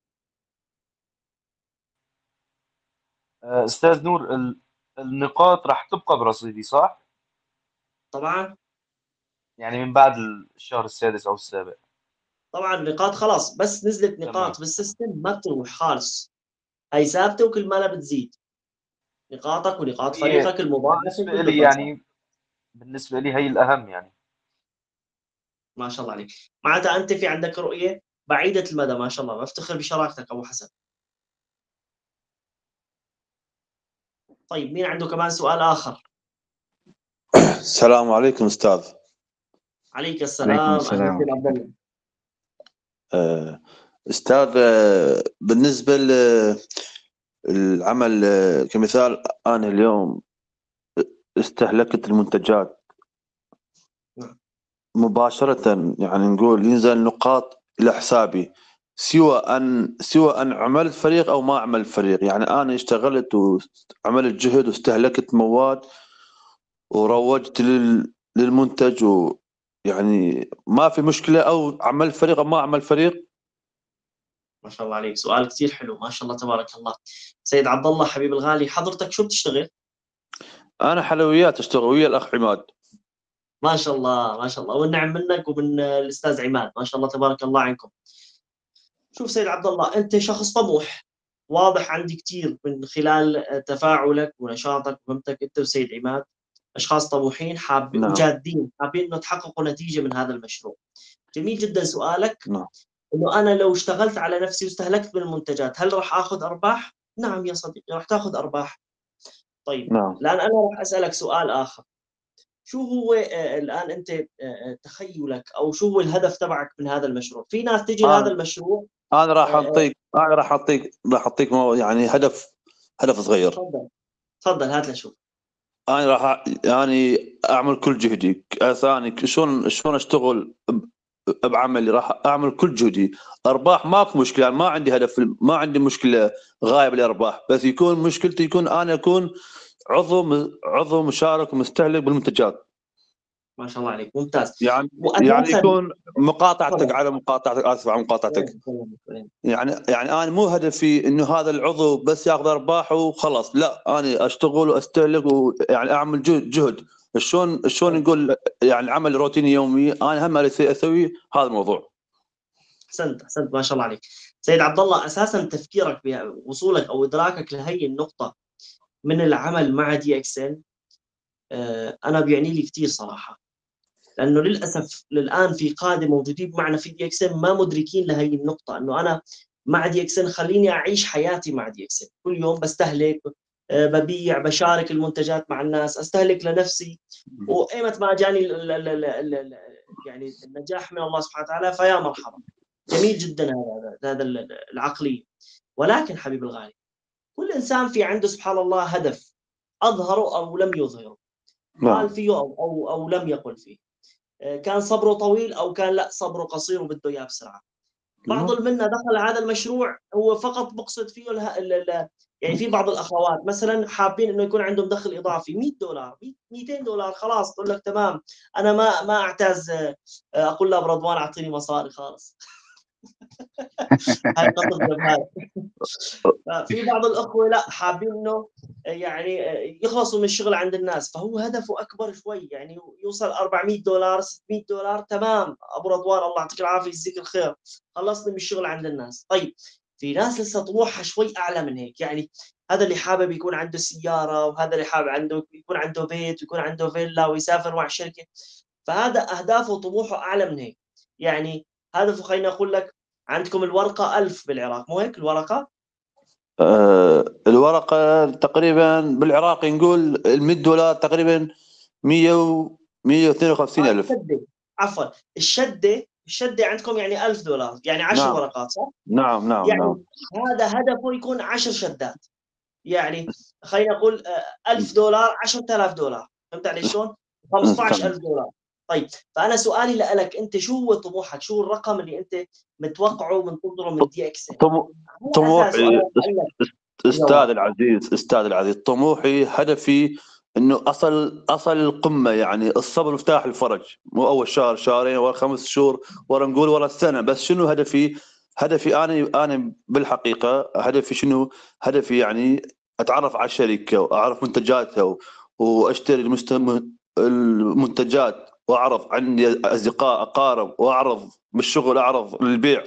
استاذ نور ال- النقاط راح تبقى برصيدي صح؟ طبعا يعني من بعد الشهر السادس او السابع. طبعا نقاط خلاص، بس نزلت تمام نقاط بالسيستم ما تروح خالص، هي ثابته وكل ما بتزيد نقاطك ونقاط هي فريقك المضاعفه بالنسبه كله لي ضل ثابت. يعني بالنسبه لي هي الاهم يعني. ما شاء الله عليك، معناتها انت في عندك رؤيه بعيده المدى ما شاء الله، بفتخر بشراكتك ابو حسن. طيب مين عنده كمان سؤال اخر؟ السلام عليكم استاذ. عليك عليكم السلام، اهلا السلام. وسهلا عبد الله. آه، استاذ آه، بالنسبه للعمل آه، كمثال انا اليوم استهلكت المنتجات نعم. مباشرة يعني نقول ينزل نقاط إلى حسابي، سواء أن سواء أن عملت فريق أو ما عملت فريق. يعني أنا اشتغلت وعملت جهد واستهلكت مواد وروجت لل... للمنتج، ويعني ما في مشكلة، أو عملت فريق أو ما عملت فريق. ما شاء الله عليك، سؤال كثير حلو، ما شاء الله تبارك الله. سيد عبد الله حبيب الغالي، حضرتك شو بتشتغل؟ أنا حلويات أشتغل ويا الأخ عماد. ما شاء الله ما شاء الله، والنعم منك ومن الاستاذ عماد، ما شاء الله تبارك الله عنكم. شوف سيد عبد الله، انت شخص طموح، واضح عندي كثير من خلال تفاعلك ونشاطك وفهمتك انت وسيد عماد، اشخاص طموحين حاب نعم. وجادين، حابين انه تحققوا نتيجه من هذا المشروع. جميل جدا سؤالك، نعم. انه انا لو اشتغلت على نفسي واستهلكت من المنتجات هل راح اخذ ارباح؟ نعم يا صديقي، راح تاخذ ارباح. طيب نعم. الان انا راح اسالك سؤال اخر، شو هو آه الان انت آه تخيلك او شو هو الهدف تبعك من هذا المشروع؟ في ناس تجي أنا لهذا المشروع. أنا راح آه أعطيك أنا راح أعطيك راح أعطيك مو- يعني هدف هدف صغير. تفضل تفضل هات لشوف. أنا راح يعني أعمل كل جهدي. ثاني شلون شلون أشتغل ب- بعملي، راح أعمل كل جهدي. أرباح ماكو مشكلة، يعني ما عندي هدف، ما عندي مشكلة غايب الأرباح، بس يكون مشكلتي يكون أنا أكون عضو عضو مشارك ومستهلك بالمنتجات. ما شاء الله عليك، ممتاز. يعني وأساساً يعني يكون مقاطعتك تفضل. على مقاطعتك، آسف على مقاطعتك. وين- وين- يعني يعني انا مو هدفي انه هذا العضو بس ياخذ ارباح وخلاص، لا، انا اشتغل واستهلك ويعني اعمل جهد جهد شلون شلون نقول يعني عمل روتيني يومي، انا هم اسوي هذا الموضوع. احسنت احسنت ما شاء الله عليك. سيد عبد الله، اساسا تفكيرك بوصولك او ادراكك لهي النقطه من العمل مع دي اكس ان آه انا بيعني لي كثير صراحه، لانه للاسف للان في قاده موجودين معنا في دي اكس ان ما مدركين لهي النقطه، انه انا مع دي اكس ان خليني اعيش حياتي مع دي اكس ان، كل يوم بستهلك، آه ببيع، بشارك المنتجات مع الناس، استهلك لنفسي، وايمت ما جاني ال ال ال ال ال يعني النجاح من الله سبحانه وتعالى فيا مرحبا. جميل جدا هذا هذا العقليه. ولكن حبيب الغالي، كل انسان في عنده سبحان الله هدف، اظهره او لم يظهره، قال فيه او او, أو لم يقل فيه، كان صبره طويل او كان لا صبره قصير وبده اياه بسرعه. بعض منا دخل هذا المشروع هو فقط بقصد فيه اله... ال... ال... يعني في بعض الاخوات مثلا حابين انه يكون عندهم دخل اضافي مئة دولار مئتين دولار، خلاص تقول لك تمام انا ما ما اعتاز اقول لها برضوان اعطيني مصاري خالص. هاي قصد جبهات. في بعض الاخوه لا، حابين انه يعني يخلصوا من الشغل عند الناس، فهو هدفه اكبر شوي، يعني يوصل أربعمئة دولار ستمئة دولار، تمام ابو رضوان الله يعطيك العافيه يجزيك الخير، خلصني من الشغل عند الناس. طيب في ناس لسه طموحها شوي اعلى من هيك، يعني هذا اللي حابب يكون عنده سياره، وهذا اللي حابب عنده يكون عنده بيت ويكون عنده فيلا ويسافر مع الشركه، فهذا اهدافه وطموحه اعلى من هيك. يعني هدفه خلينا اقول لك عندكم الورقه ألف بالعراق، مو هيك الورقه؟ أه الورقه تقريبا بالعراقي نقول ال مئة دولار تقريبا مئة و مئة واثنين وخمسين ألف. عفوا الشده الشده عندكم يعني ألف دولار، يعني عشر نعم. ورقات صح؟ نعم نعم يعني نعم. هذا هدفه يكون عشر شدات، يعني خلينا نقول ألف دولار عشرة آلاف دولار، فهمت علي شلون؟ خمسة عشر ألف دولار. طيب فانا سؤالي لك انت، شو هو طموحك؟ شو الرقم اللي انت متوقعه ومنتظره من دي اكس؟ طموحي استاذ العزيز استاذ العزيز طموحي هدفي انه اصل اصل القمه، يعني الصبر مفتاح الفرج، مو اول شهر شهرين ولا خمس شهور ورا نقول ورا السنه، بس شنو هدفي؟ هدفي انا انا بالحقيقه هدفي شنو؟ هدفي يعني اتعرف على الشركه واعرف منتجاتها واشتري المنتجات واعرف عندي اصدقاء اقارب واعرض بالشغل، اعرض للبيع،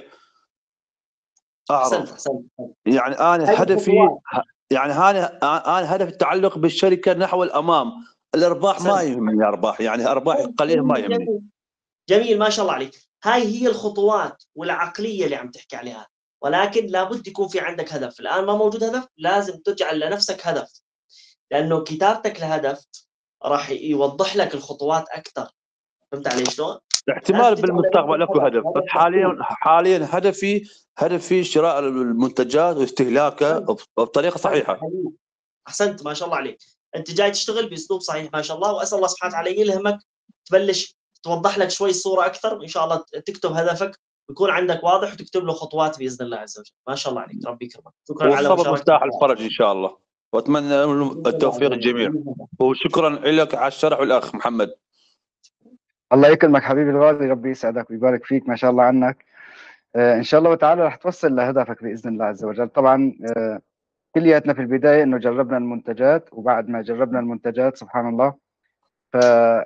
اعرض. أحسنت أحسنت. يعني انا هدفي يعني انا انا هدف التعلق بالشركه نحو الامام. الارباح ما يهمني، ارباح يعني ارباح قليله ما يهمني. جميل. جميل ما شاء الله عليك. هاي هي الخطوات والعقليه اللي عم تحكي عليها، ولكن لابد يكون في عندك هدف. الان ما موجود هدف، لازم تجعل لنفسك هدف، لانه كتابتك لهدف راح يوضح لك الخطوات اكثر. فهمت علي شلون؟ احتمال بالمستقبل اكو هدف، بس حاليا حاليا هدفي هدفي شراء المنتجات واستهلاكها بطريقه صحيحه. احسنت ما شاء الله عليك. انت جاي تشتغل باسلوب صحيح ما شاء الله، واسال الله سبحانه وتعالى يلهمك تبلش توضح لك شوي الصوره اكثر، ان شاء الله تكتب هدفك يكون عندك واضح وتكتب له خطوات باذن الله عز وجل. ما شاء الله عليك، ربي يكرمك. شكرا على والصبر مشاركتك. مفتاح الفرج ان شاء الله، واتمنى التوفيق للجميع. وشكرا لك على الشرح والاخ محمد. الله يكرمك حبيبي الغالي، ربي يسعدك ويبارك فيك، ما شاء الله عنك. آه ان شاء الله تعالى رح توصل لهدفك باذن الله عز وجل. طبعا آه كلياتنا في البدايه انه جربنا المنتجات، وبعد ما جربنا المنتجات سبحان الله ف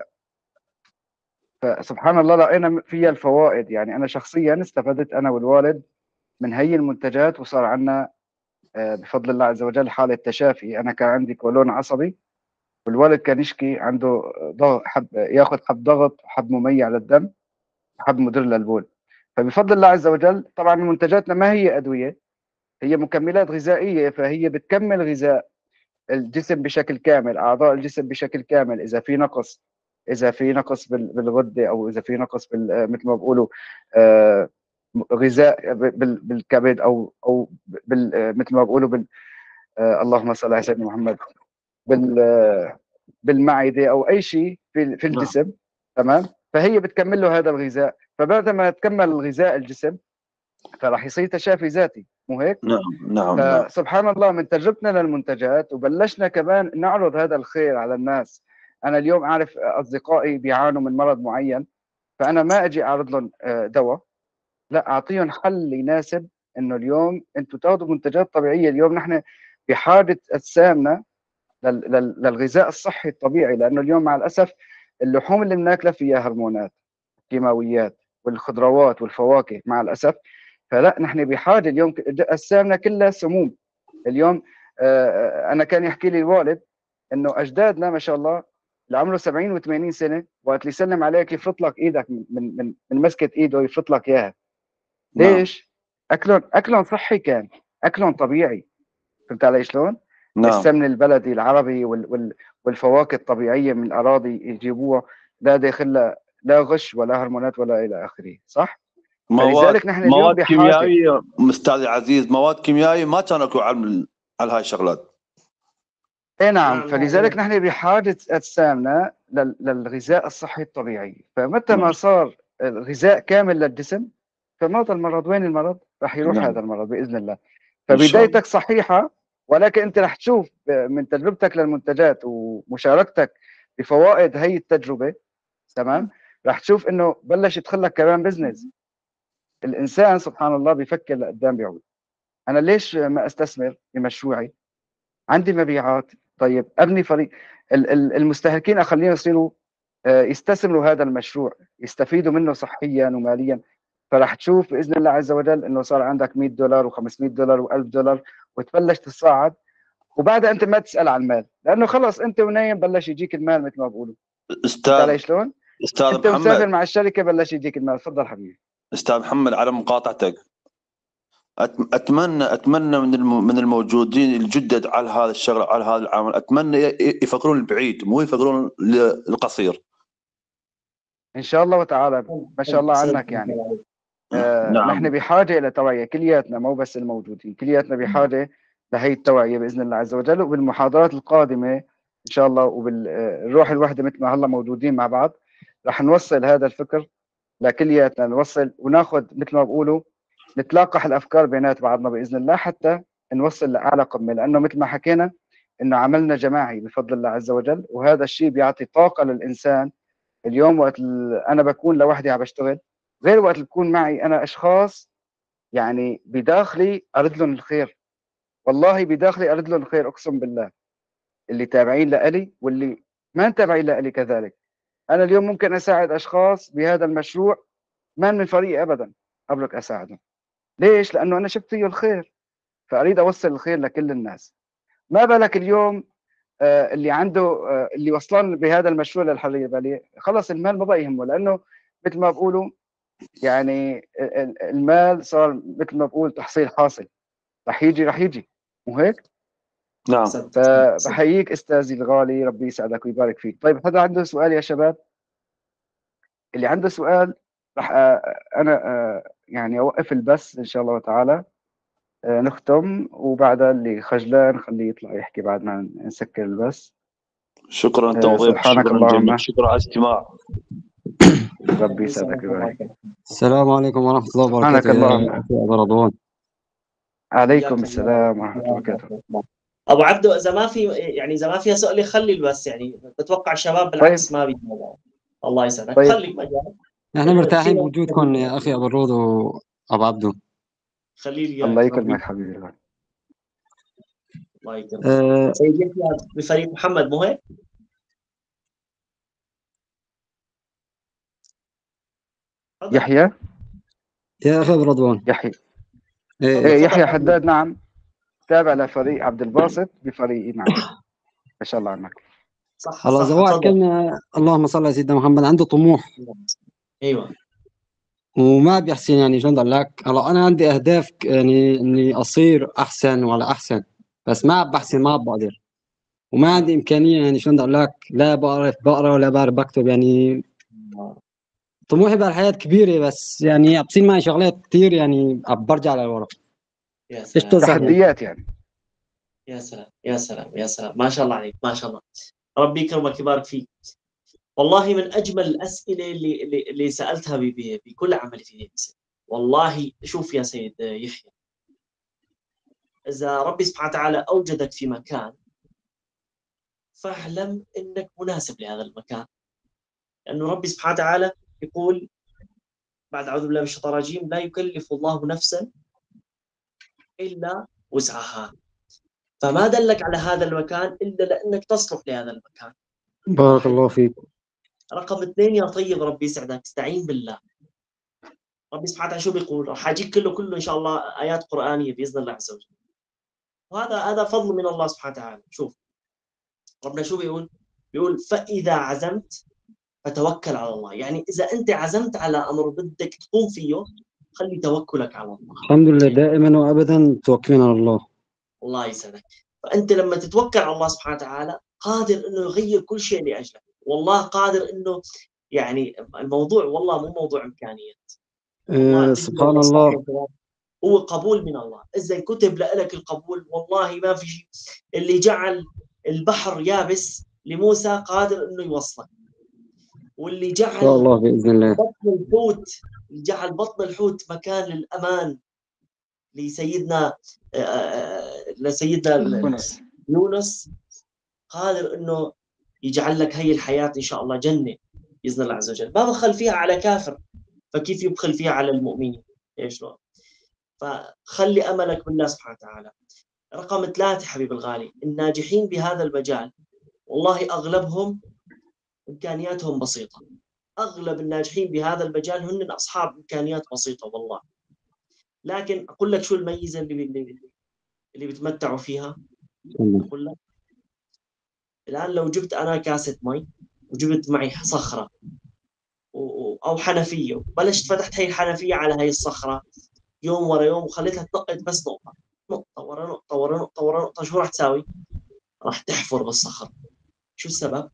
فسبحان الله لقينا فيها الفوائد. يعني انا شخصيا استفدت انا والوالد من هي المنتجات، وصار عندنا آه بفضل الله عز وجل حاله تشافي. انا كان عندي قولون عصبي، والوالد كان يشكي عنده ضغط، حب ياخذ حب ضغط وحب مميع على الدم وحب مدر للبول. فبفضل الله عز وجل طبعا منتجاتنا ما هي ادويه، هي مكملات غذائيه، فهي بتكمل غذاء الجسم بشكل كامل، اعضاء الجسم بشكل كامل. اذا في نقص اذا في نقص بالغده، او اذا في نقص بال مثل ما بقولوا آه غذاء بالكبد، او او بال مثل ما بقولوا بال آه اللهم صل على سيدنا محمد، بال آه بالمعده او اي شيء في في الجسم. تمام. فهي بتكمل له هذا الغذاء، فبعد ما تكمل الغذاء الجسم فراح يصير تشافي ذاتي، مو هيك؟ نعم نعم نعم. فسبحان الله من تجربتنا للمنتجات وبلشنا كمان نعرض هذا الخير على الناس. انا اليوم اعرف اصدقائي بيعانوا من مرض معين، فانا ما اجي اعرض لهم دواء، لا اعطيهم حل يناسب انه اليوم انتم تاخذوا منتجات طبيعيه. اليوم نحن بحاجه اجسامنا للغذاء الصحي الطبيعي، لانه اليوم مع الاسف اللحوم اللي بناكلها فيها هرمونات، كيماويات، والخضروات والفواكه مع الاسف. فلا نحن بحاجه اليوم، اجسامنا كلها سموم. اليوم آه انا كان يحكي لي الوالد انه اجدادنا ما شاء الله اللي عمره سبعين وثمانين سنه وقت اللي يسلم عليك يفرط لك ايدك من من من مسكه ايده يفرط لك اياها. ليش؟ اكلهم اكلهم صحي، كان اكلهم طبيعي. فهمت علي شلون؟ نعم. السمن البلدي العربي وال وال والفواكه الطبيعيه من الاراضي يجيبوها، لا داخل لا غش ولا هرمونات ولا الى اخره، صح؟ مواد فلذلك نحن اليوم مواد بحاجه كيميائيه استاذ عزيز، مواد كيميائيه ما كانوا اكو على على هاي الشغلات. اي نعم. فلذلك نحن بحاجه اجسامنا للغذاء الصحي الطبيعي. فمتى ما صار الغذاء كامل للجسم فما ضل المرض. وين المرض؟ راح يروح. نعم. هذا المرض باذن الله. فبدايتك صحيحه، ولكن انت راح تشوف من تجربتك للمنتجات ومشاركتك بفوائد هي التجربه، تمام، راح تشوف انه بلش يدخل لك كمان بزنس. الانسان سبحان الله بيفكر لقدام بيعود. انا ليش ما استثمر بمشروعي؟ عندي مبيعات، طيب ابني فريق. المستهلكين اخليهم يصيروا يستثمروا هذا المشروع، يستفيدوا منه صحيا وماليا. فراح تشوف باذن الله عز وجل انه صار عندك مئة دولار و500 دولار و1000 دولار، وتبلش تصاعد. وبعدها انت ما تسال عن المال، لانه خلص انت ونايم بلش يجيك المال مثل ما بقولوا. استاذ علي شلون؟ استاذ انت محمد، مسافر مع الشركه بلش يجيك المال. تفضل حبيبي. استاذ محمد، على مقاطعتك، اتمنى اتمنى من من الموجودين الجدد على هذا الشغل، على هذا العمل، اتمنى يفكرون البعيد مو يفكرون القصير. ان شاء الله وتعالى. ما شاء الله عنك. يعني آه نعم. نحن بحاجه الى توعيه كلياتنا، مو بس الموجودين، كلياتنا بحاجه لهي التوعيه باذن الله عز وجل. وبالمحاضرات القادمه ان شاء الله وبالروح الوحده مثل ما هلا موجودين مع بعض رح نوصل هذا الفكر لكلياتنا، نوصل وناخذ مثل ما بقولوا نتلاقح الافكار بينات بعضنا باذن الله حتى نوصل لاعلى قمه. لانه مثل ما حكينا انه عملنا جماعي بفضل الله عز وجل، وهذا الشيء بيعطي طاقه للانسان. اليوم وقت انا بكون لوحدي عم بشتغل، غير وقت بكون معي انا اشخاص يعني بداخلي ارد لهم الخير. والله بداخلي ارد لهم الخير، اقسم بالله، اللي تابعين لإلي واللي ما تابعين لإلي كذلك. انا اليوم ممكن اساعد اشخاص بهذا المشروع ما من فريقي ابدا، ابرك اساعدهم. ليش؟ لانه انا شفت فيه الخير، فاريد اوصل الخير لكل الناس. ما بالك اليوم آه اللي عنده آه اللي وصلان بهذا المشروع للحريه الباليه، خلص المال ما بقى يهمه، لانه مثل ما بقولوا يعني المال صار مثل ما بقول تحصيل حاصل، رح يجي رح يجي، مو هيك؟ نعم. فبحييك استاذي الغالي، ربي يسعدك ويبارك فيك. طيب حدا عنده سؤال يا شباب؟ اللي عنده سؤال رح انا يعني اوقف البث ان شاء الله تعالى، نختم، وبعدها اللي خجلان خليه يطلع يحكي بعد ما نسكر البث. شكرا توضيح. سبحانك شكرا اللهم. جميل. شكرا على الاستماع. ربي يسعدك ويبارك. السلام عليكم ورحمة الله سبحانك وبركاته يا اللهم. أخي أبو رضوان. عليكم السلام ورحمة الله وبركاته. ابو عبدو اذا ما في يعني اذا ما فيها سؤال خلي بس، يعني بتوقع الشباب بالعكس ما بيجوا. الله يسعدك. طيب. خليك مجال. احنا مرتاحين بوجودكم يا أخي أبو الروض وأبو عبدو. خليل الله يكرمك حبيبي. الله يكرمك. أه سيد يحيى بفريق محمد مو هيك؟ يحيى يا أخي أبو رضوان. يحيى إيه إيه يحيى حداد نعم، تابع لفريق عبد الباسط بفريق نعم. ما شاء الله عنك. صح الله صح. زواج كلمة اللهم صل على سيدنا محمد، عنده طموح. ايوه. وما بيحسن يعني شلون اقول لك، هلا انا عندي اهداف يعني اني اصير احسن ولا احسن، بس ما بحسن ما بقدر، وما عندي امكانيه يعني شلون اقول لك، لا بعرف بقرا ولا بعرف بكتب يعني. طموحي بالحياه كبيره، بس يعني بصير معي شغلات كثير يعني برجع للورا. يا ايش سلام. تنصحني؟ تحديات يعني. يا سلام يا سلام يا سلام، ما شاء الله عليك ما شاء الله. ربي يكرمك ويبارك فيك. والله من اجمل الاسئله اللي اللي, اللي سالتها بكل عملي في هذه السنه. والله شوف يا سيد يحيى، اذا ربي سبحانه وتعالى اوجدك في مكان فاعلم انك مناسب لهذا المكان، لانه ربي سبحانه وتعالى يقول بعد اعوذ بالله من الشيطان الرجيم: لا يكلف الله نفسا الا وسعها. فما دلك على هذا المكان الا لانك تصلح لهذا المكان. بارك الله فيك. رقم اثنين يا طيب ربي يسعدك، استعين بالله. ربي سبحانه وتعالى شو بيقول؟ راح اجيك كله كله ان شاء الله ايات قرانيه باذن الله عز وجل. وهذا هذا فضل من الله سبحانه وتعالى. شوف ربنا شو بيقول؟ بيقول: فاذا عزمت فتوكل على الله. يعني اذا انت عزمت على امر بدك تقوم فيه خلي توكلك على الله. الحمد لله دائما وابدا توكلنا على الله. الله يسعدك. فانت لما تتوكل على الله سبحانه وتعالى قادر انه يغير كل شيء لاجلك. والله قادر انه يعني الموضوع والله مو موضوع امكانيات. أه سبحان الله. هو قبول من الله. اذا كتب لك القبول والله ما في شيء. اللي جعل البحر يابس لموسى قادر انه يوصلك. واللي جعل ان شاء الله باذن الله بطن الحوت، جعل بطن الحوت مكان للامان لسيدنا لسيدنا يونس، قادر انه يجعل لك هي الحياه ان شاء الله جنه باذن الله عز وجل. ما بخل فيها على كافر، فكيف يبخل فيها على المؤمنين؟ ايش لو؟ فخلي املك بالله سبحانه وتعالى. رقم ثلاثة حبيب الغالي، الناجحين بهذا المجال والله اغلبهم امكانياتهم بسيطه. اغلب الناجحين بهذا المجال هن اصحاب امكانيات بسيطه والله. لكن اقول لك شو الميزه اللي اللي, اللي بتمتعوا فيها. اقول لك الان لو جبت انا كاسه مي وجبت معي صخره او حنفيه وبلشت فتحت هي الحنفيه على هي الصخره يوم ورا يوم وخليتها تنقط بس نقطه نقطه ورا نقطه ورا نقطه ورا نقطه، شو راح تساوي؟ راح تحفر بالصخر. شو السبب؟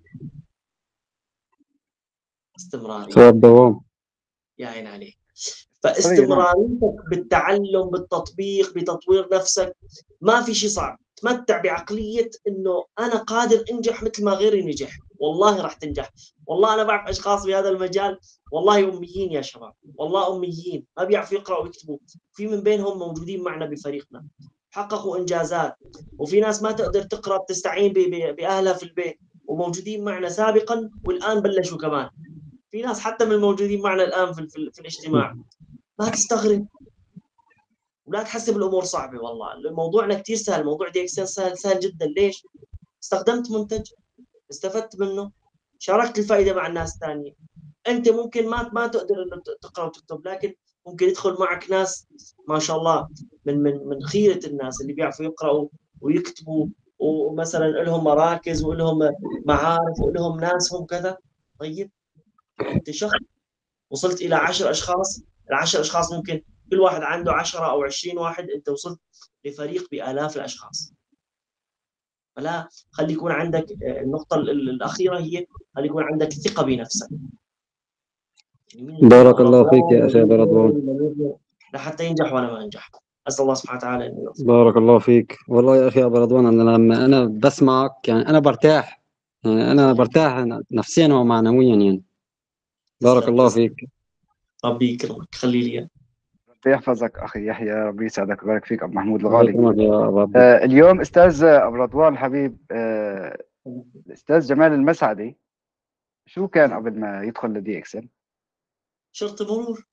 استمرارية. الدوام. يا عين عليك. فاستمراريتك بالتعلم بالتطبيق بتطوير نفسك ما في شيء صعب. تمتع بعقلية انه انا قادر انجح مثل ما غيري نجح، والله راح تنجح. والله انا بعرف اشخاص بهذا المجال والله اميين يا شباب، والله اميين ما بيعرفوا يقرأوا ويكتبوا، في من بينهم موجودين معنا بفريقنا حققوا انجازات، وفي ناس ما تقدر تقرأ بتستعين باهلها في البيت وموجودين معنا سابقا والان بلشوا كمان. في ناس حتى من الموجودين معنا الان في, في, في الاجتماع. ما تستغرب ولا تحسب الامور صعبه، والله موضوعنا كثير سهل. موضوع دي اكسل سهل سهل جدا. ليش؟ استخدمت منتج، استفدت منه، شاركت الفائده مع الناس الثانيه. انت ممكن ما ما تقدر انه تقرا وتكتب، لكن ممكن يدخل معك ناس ما شاء الله من من من خيره الناس اللي بيعرفوا يقراوا ويكتبوا ومثلا لهم مراكز ولهم معارف ولهم ناسهم كذا. طيب انت شخص وصلت الى عشر اشخاص، العشر اشخاص ممكن كل واحد عنده عشرة او عشرين واحد، انت وصلت لفريق بالاف الاشخاص. فلا خلي يكون عندك النقطه الاخيره هي خلي يكون عندك ثقه بنفسك. بارك الله فيك يا اخي ابو رضوان. لحتى ينجح وانا ما انجح. اسال الله سبحانه وتعالى انه يوفقك. بارك الله فيك. والله يا اخي ابو رضوان انا لما انا بسمعك يعني انا برتاح، يعني انا برتاح نفسيا ومعنويا يعني. بارك الله تسلم. فيك. ربي يكرمك، خلي لي إياه. ربي يحفظك أخي يحيى، ربي يسعدك ويبارك فيك أبو محمود الله الغالي. يكرمك يا أبو عبد. آه اليوم أستاذ أبو رضوان الحبيب، آه الأستاذ جمال المسعدي شو كان قبل ما يدخل لدي إكس إل؟ شرطي مرور.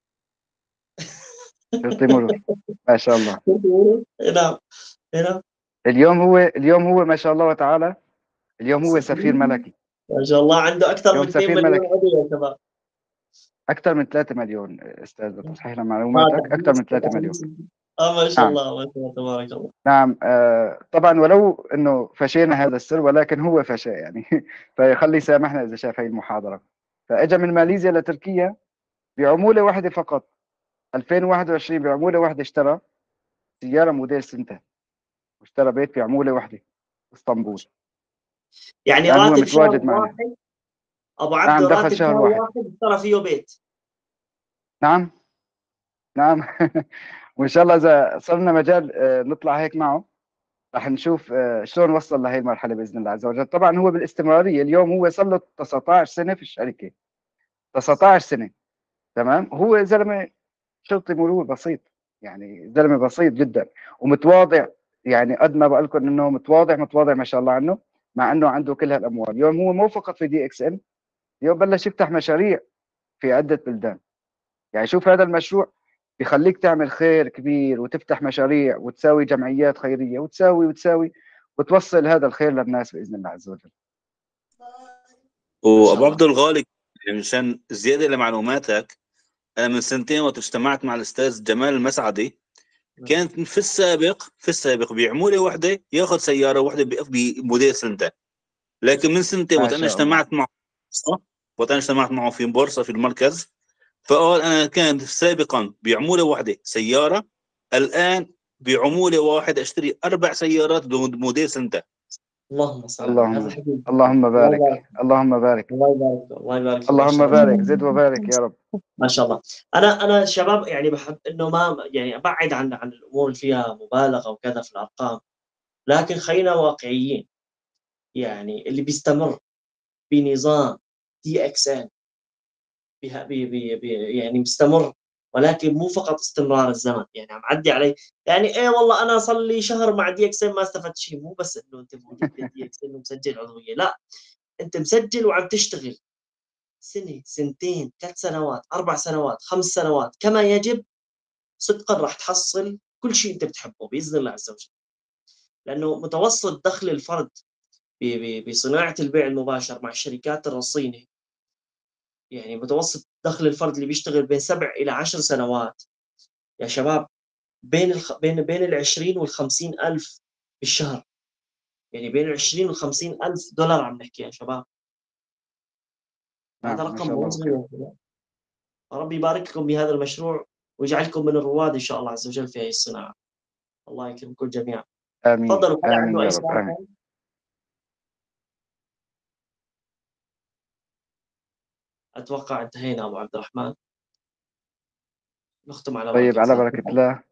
شرطي مرور، ما شاء الله. شرطي مرور. نعم نعم. اليوم هو اليوم هو ما شاء الله وتعالى، اليوم هو سفير ملكي. ما شاء الله عنده أكثر اليوم من اثنين سفير مليون ملكي، عضو يا شباب. أكثر من ثلاثة مليون أستاذ، لتصحيح ما معلوماتك أكثر من ثلاثة مليون. اه ما شاء نعم الله، ما شاء الله، تبارك الله. نعم. آه طبعا ولو انه فشينا هذا السر، ولكن هو فشى يعني فيخلي يسامحنا اذا شاف هي المحاضره. فاجى من ماليزيا لتركيا بعموله واحده فقط. ألفين وواحد وعشرين بعموله واحده اشترى سياره موديل سنتا، واشترى بيت بعموله واحده اسطنبول. يعني الان هو راتب شهر متواجد معنا. واحد ابو عبده، نعم دخل راتب شهر شهر واحد. واحد اشترى فيه بيت. نعم نعم وان شاء الله اذا صرنا مجال آه، نطلع هيك معه، رح نشوف آه، شلون وصل لهي المرحله باذن الله عز وجل. طبعا هو بالاستمراريه، اليوم هو صار له تسعة عشر سنه في الشركه، تسعة عشر سنه. تمام. هو زلمه شرطي مرور بسيط، يعني زلمه بسيط جدا ومتواضع. يعني قد ما بقول لكم انه متواضع متواضع ما شاء الله عنه، مع انه عنده كل هالاموال. اليوم هو مو فقط في دي اكس ام، اليوم بلش يفتح مشاريع في عده بلدان. يعني شوف هذا المشروع بيخليك تعمل خير كبير وتفتح مشاريع وتساوي جمعيات خيريه وتساوي وتساوي وتوصل هذا الخير للناس باذن الله عز وجل. وابو عبد الغالي، يعني مشان زياده لمعلوماتك، انا من سنتين وقت اجتمعت مع الاستاذ جمال المسعدي، كانت في السابق في السابق بعموله واحده ياخذ سياره واحده بموديل سنتا. لكن من سنتين ما وقت انا شاء الله. اجتمعت معه وقت انا اجتمعت معه في بورصه في المركز، فقال انا كانت سابقا بعموله واحده سياره، الان بعموله واحده اشتري اربع سيارات بموديل سنتا. اللهم صل على هذا اللهم الحبيب. اللهم الله بارك، يبارك اللهم بارك، الله يبارك الله يبارك فيك. ما اللهم شاء الله. بارك، زد وبارك يا رب. ما شاء الله. انا انا شباب يعني بحب انه ما يعني ابعد عن عن الامور اللي فيها مبالغه وكذا في الارقام، لكن خلينا واقعيين. يعني اللي بيستمر بنظام دي اكس ان بها بي بي بي يعني مستمر، ولكن مو فقط استمرار الزمن. يعني عم عدي علي، يعني ايه والله انا صار لي شهر مع دي اكس ان ما استفدت شيء. مو بس انه انت موجود بدي اكس ان ومسجل عضويه، لا، انت مسجل وعم تشتغل سنه سنتين ثلاث سنوات اربع سنوات خمس سنوات كما يجب، صدقا راح تحصل كل شيء انت بتحبه باذن الله عز وجل. لانه متوسط دخل الفرد بصناعه البيع المباشر مع الشركات الرصينه، يعني متوسط دخل الفرد اللي بيشتغل بين سبع الى عشر سنوات يا شباب بين الخ... بين بين ال عشرين وال خمسين الف بالشهر. يعني بين ال عشرين وال خمسين الف دولار عم نحكي يا شباب. هذا نعم ما رقم شاء مو الله صغير يا شباب. ربي يبارك لكم بهذا المشروع ويجعلكم من الرواد ان شاء الله عز وجل في هذه الصناعه. الله يكرمكم جميعا. امين تفضلوا، هل امين عنده يا اي رب سؤال امين. ثاني؟ اتوقع انتهينا ابو عبد الرحمن. نختم على طيب بركه على الله. بركه الله.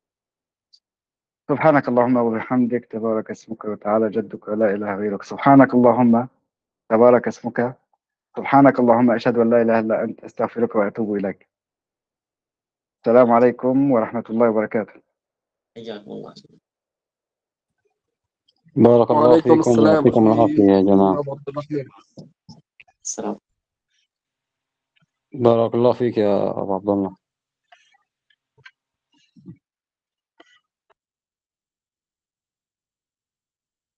سبحانك اللهم وبحمدك، تبارك اسمك وتعالى جدك ولا اله غيرك. سبحانك اللهم، تبارك اسمك، سبحانك اللهم اشهد ان لا اله الا انت، استغفرك واتوب اليك. السلام عليكم ورحمه الله وبركاته. حياكم الله. بارك الله وعليكم فيكم السلام ويعطيكم العافية أخي يا جماعة. أبو عبد الرحمن. السلام. بارك الله فيك يا أبو عبد الله.